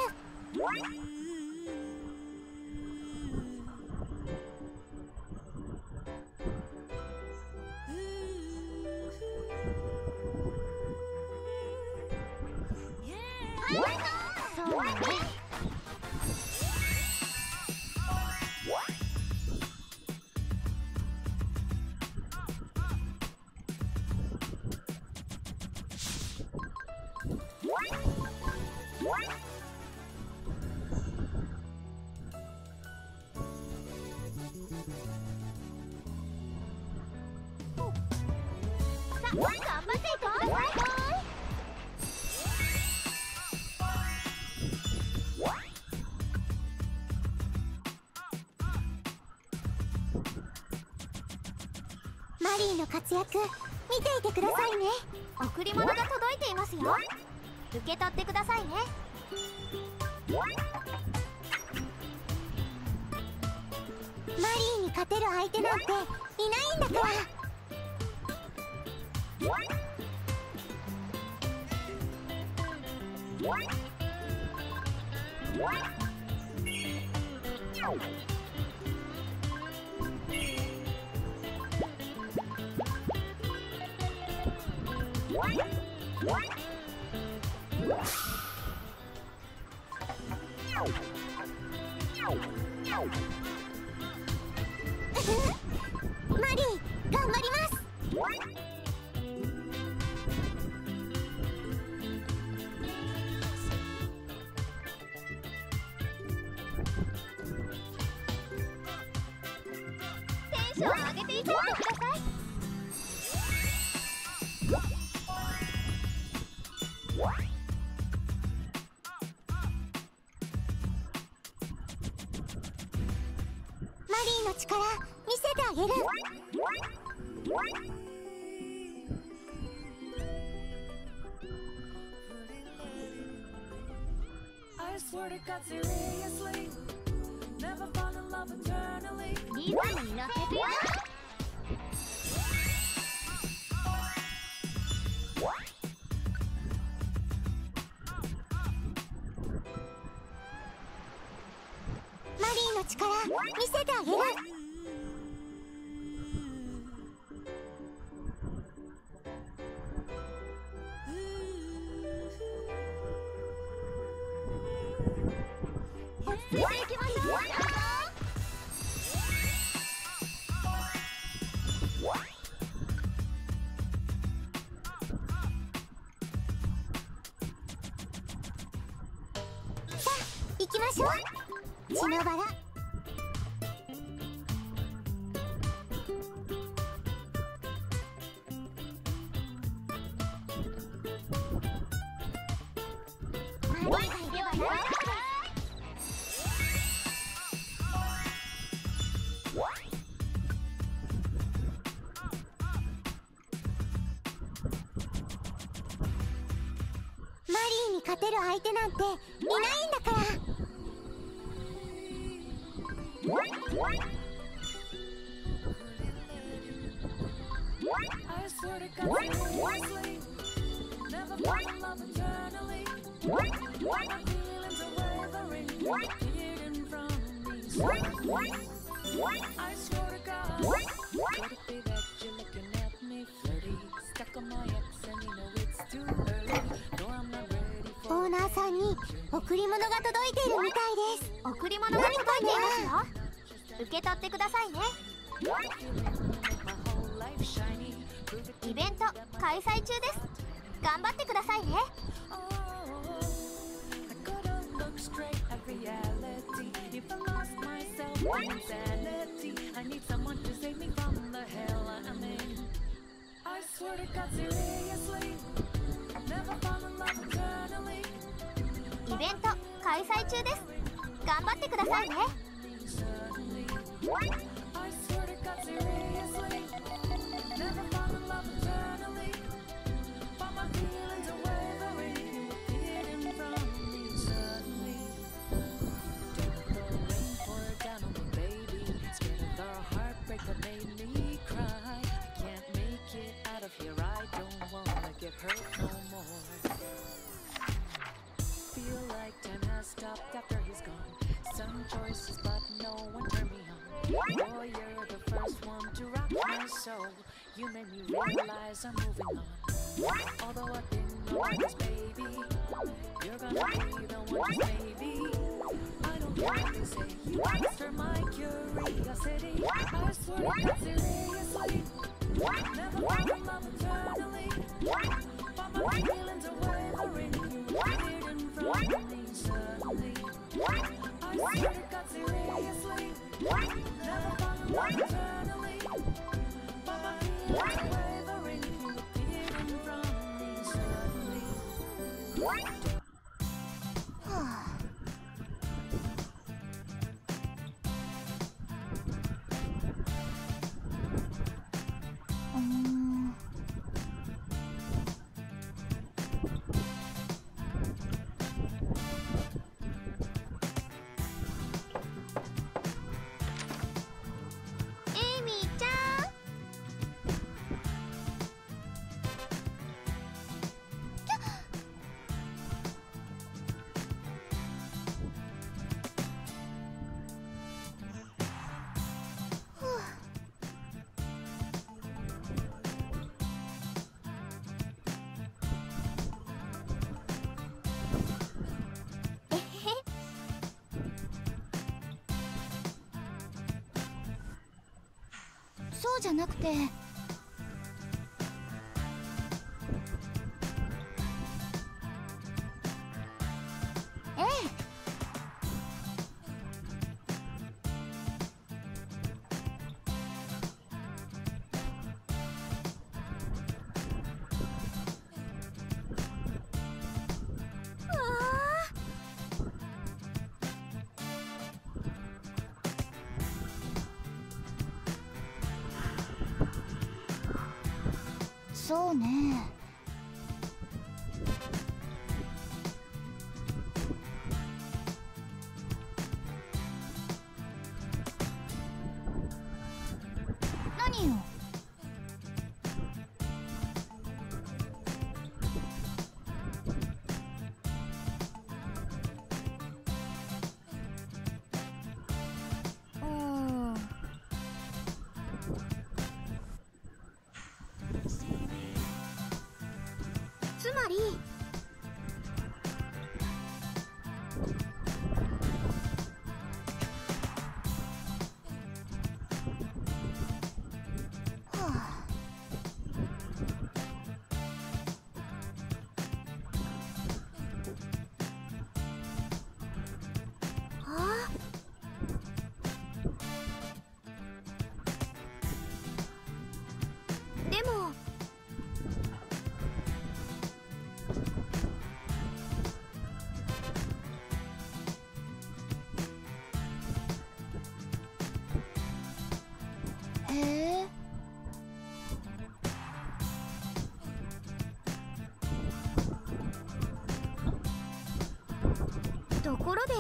そうね。さあ、頑張っていってください。マリーの活躍見ていてくださいね。贈り物が届いていますよ。受け取ってくださいね。マリーに勝てる相手なんていないんだから。マリー頑張ります。テンション上げていっちゃってください。マリーの力見せてあげる。 I swear to God, seriously, never fall in love eternally. リズムに乗せてよ。マリーの力見せてあげる。落ち着いていきましょう。さあ行きましょう。血のバラ。 マリーに勝てる相手なんていないんだから。 I swear to God, seriously, never fall in love eternally. My feelings are wavering, hidden from me. I swear to God, could it be that you're looking at me flirty? Stuck on my ex and you know it's too early. No, I'm not ready オ for ーナーさんに贈り物が届いているみたいです。贈り物が届いていますよ。受け取ってくださいね。 my whole life shiny. Prove it イベント開催中です。頑張ってくださいね。 Oh, I couldn't look straight at reality. If I lost myself in insanity, I need someone to save me from the hell I'm in. I swear to God, seriously, never fall in love eternally. イベント開催中です。頑張ってくださいね。 I swear to God, seriously, never fall in love eternally. But my feelings are wavering, hidden from me suddenly. Don't the rain pour down on me, baby. Scared of the heartbreak that made me cry. I can't make it out of here. I don't wanna get hurt no more. Feel like time has stopped after he's gone. Some choices, but no one turned me on. Boy, you're the first one to rock my soul. You made me realize I'm moving on. Although I've been your honest baby, you're gonna be the one just maybe. I don't care what they say, you answer my curiosity. I swear to God, seriously, never fall in love eternally. But my feelings are wavering, hidden from me suddenly. I swear to God, seriously, never fall in love eternally. But my feelings are wavering, hidden from me suddenly. エイミーちゃん。えへへ。そうじゃなくて。ええ。そうね。何よ。つまりでもところで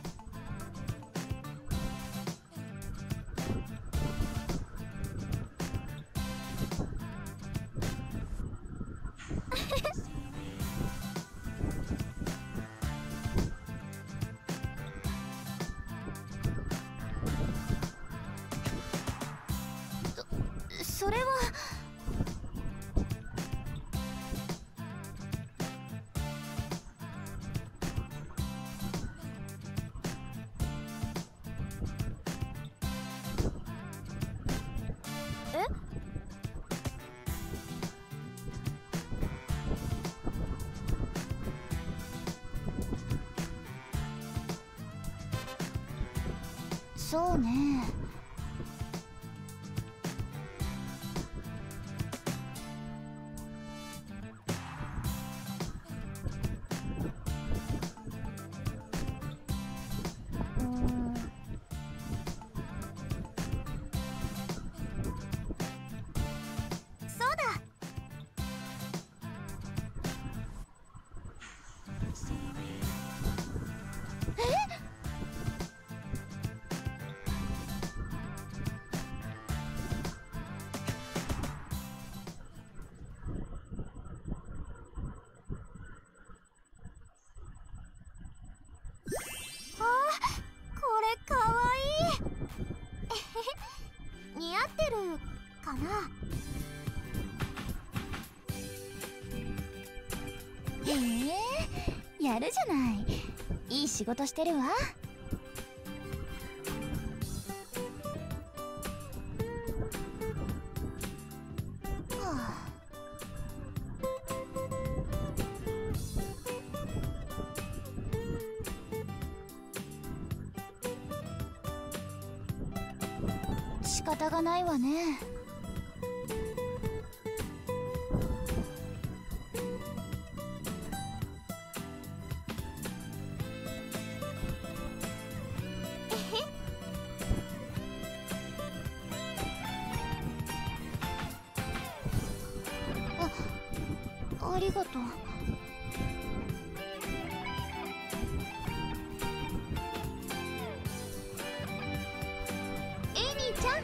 それはそうね。そうだ。これかわいい。似合ってるかな。へえ、やるじゃない。いい仕事してるわ。仕方がないわね。ありがとう。ちゃん、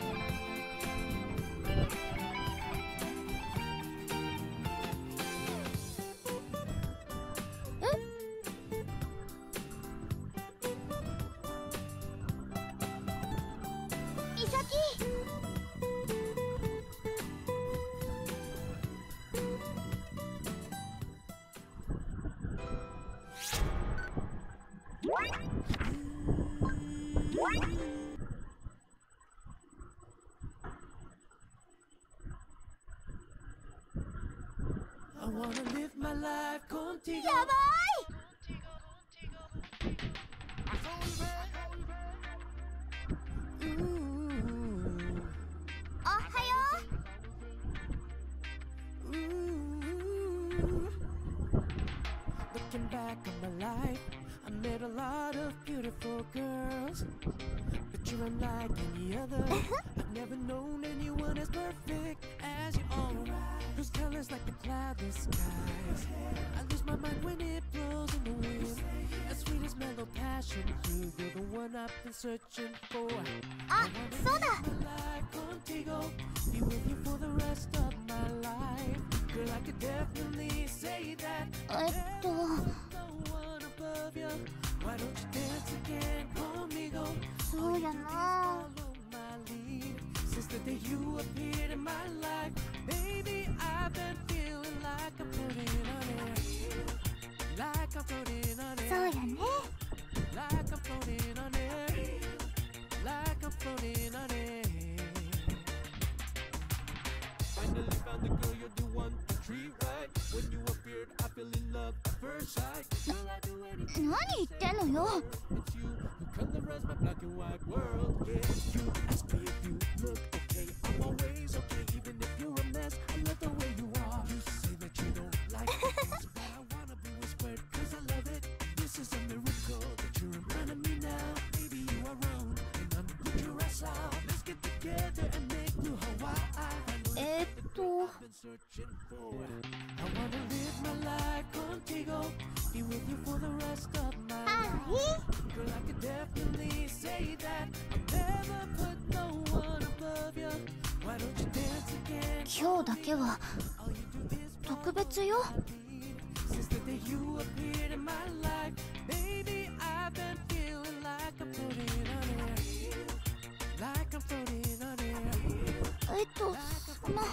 ミサキ。 I wanna live my life contigo. やばい。おはよう。 Looking back on my life, I met a lot of beautiful girls, but you're unlike any other. I've never known anyone as perfect as you are. Whose colors like the cloudless skies. I lose my mind when it blows in the wind. As sweet as mellow passion, you're the one I've been searching for. あ、そうだ。 Life contigo, be with you for the rest of my life. Girl, I could definitely say that. No one above you. Why don't you dance again conmigo? そうやな。 Follow my lead. Since the day you appeared in my life, baby, I've been feeling like I'm floating on air. Like I'm floating on そう air. やね。 Like I'm floating on air. Like I'm floating on air. Finally found the girl, you're the one to treat right. When you appeared, I fell in love at first sight. Will I do anything? 何言ってんのよ。 It's you who colorize my black and white world. Yeah, you ask me if you look okay. I'm always okay, even if you're a mess. I love the way you are. You say that you don't like it, but I wanna be whispered, cause I love it. This is a miracle that you're in front of me now. Baby, you are wrong, and I'm with your ass out. Let's get together and make new Hawaii. I've been searching for. I wanna live my life contigo. be with you for the rest of my は life. Girl, I could definitely say that I'll never put no one above you. Why don't you dance again? 今日だけは All you do is 特別よ。 since the day you appeared in my life. Baby, I've been feeling like I'm floating on air. Like I'm floating on air. その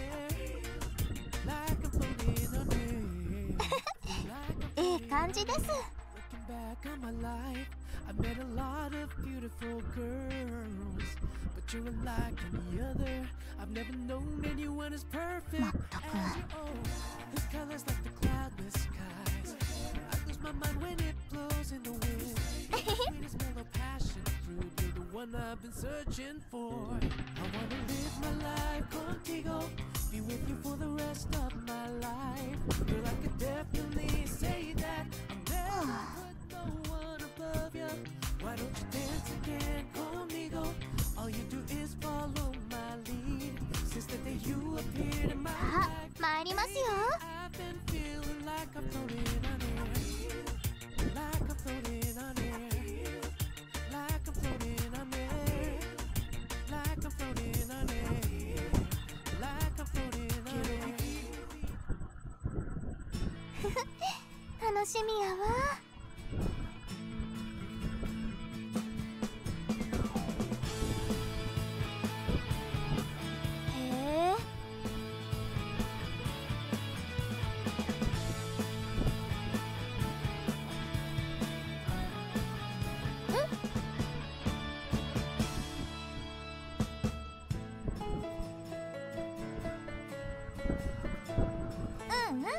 Like I'm floating on air. ええ感じです。 Looking back on my life, I met a lot of beautiful girls, but you're unlike any other. I've never known anyone as perfect まったく as you are. This color's like the cloudless skies. I lose my mind when it blows in the wind. Sweetest mellow passion fruit, you're the one I've been searching for. I wanna live my life contigo, be with you for the rest of my life. Girl, I could definitely say that I'll never put no one above you. Why don't you dance again conmigo? All you do is follow my lead. Since the day you appeared in my さ life, あ参りますよ。 I've been feeling like I'm floating on air. Like I'm floating on air. Like I'm floating on air. Like I'm floating on air. Like I'm floating on air. 楽しみやわ。へえ。うんうん。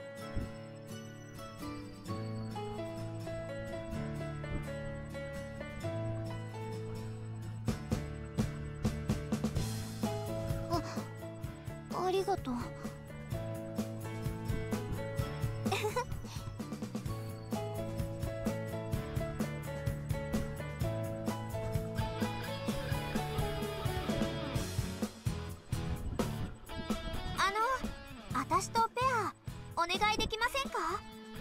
ありがとう。私とペアお願いできませんか？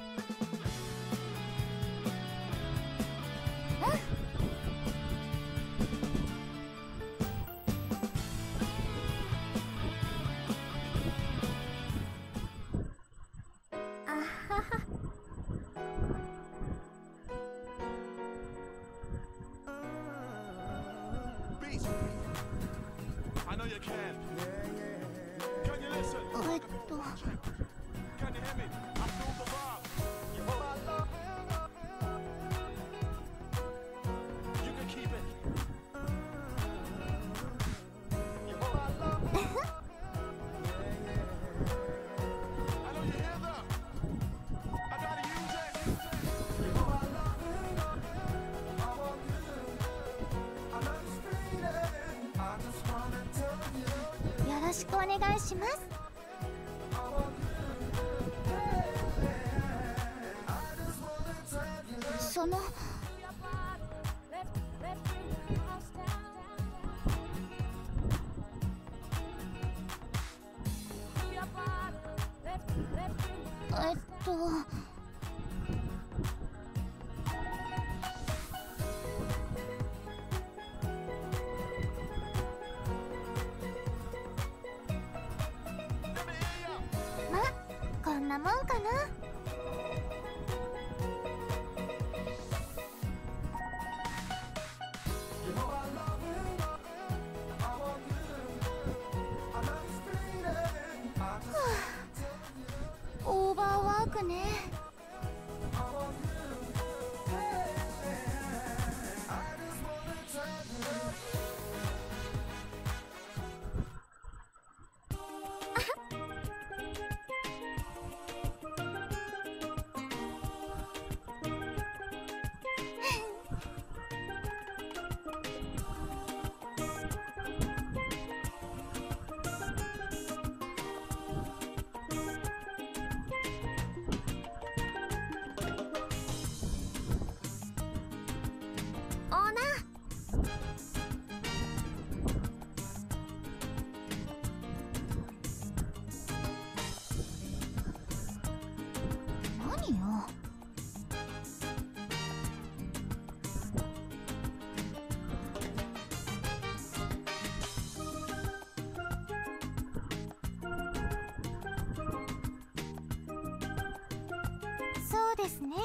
あはは。 Beats. I know you can. Can you listen? Can you hear me? I feel the vibe. You can keep it. I know you hear that. I gotta use it. よろしくお願いします。そのえっとまあこんなもんかな。オーバーワークね。 ですね。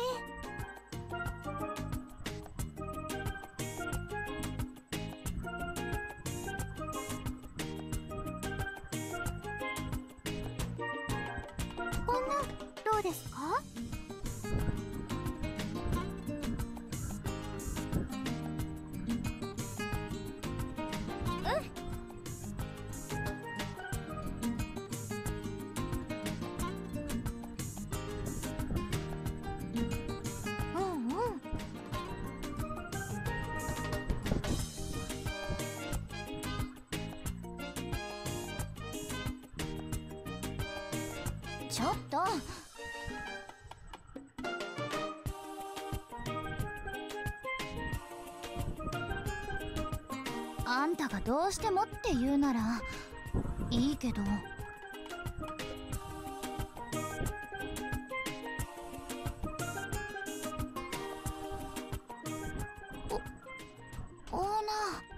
こんなどうですか？うんうん。 ちょっと。あんたがどうしてもって言うならいいけど。オーナー。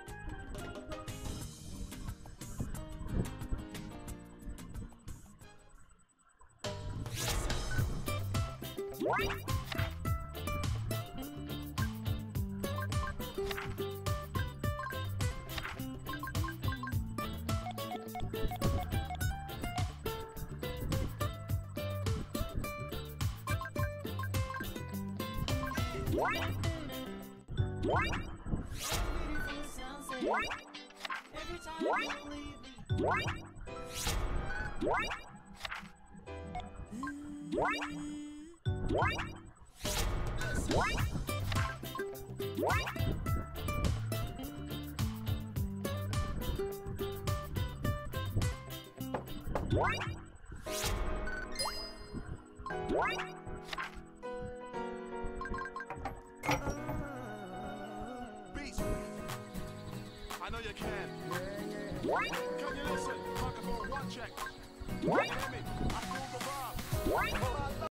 Every time you leave me. Beats. I know you can. Can you listen? Microphone one check. Can you hear me? I feel the vibe.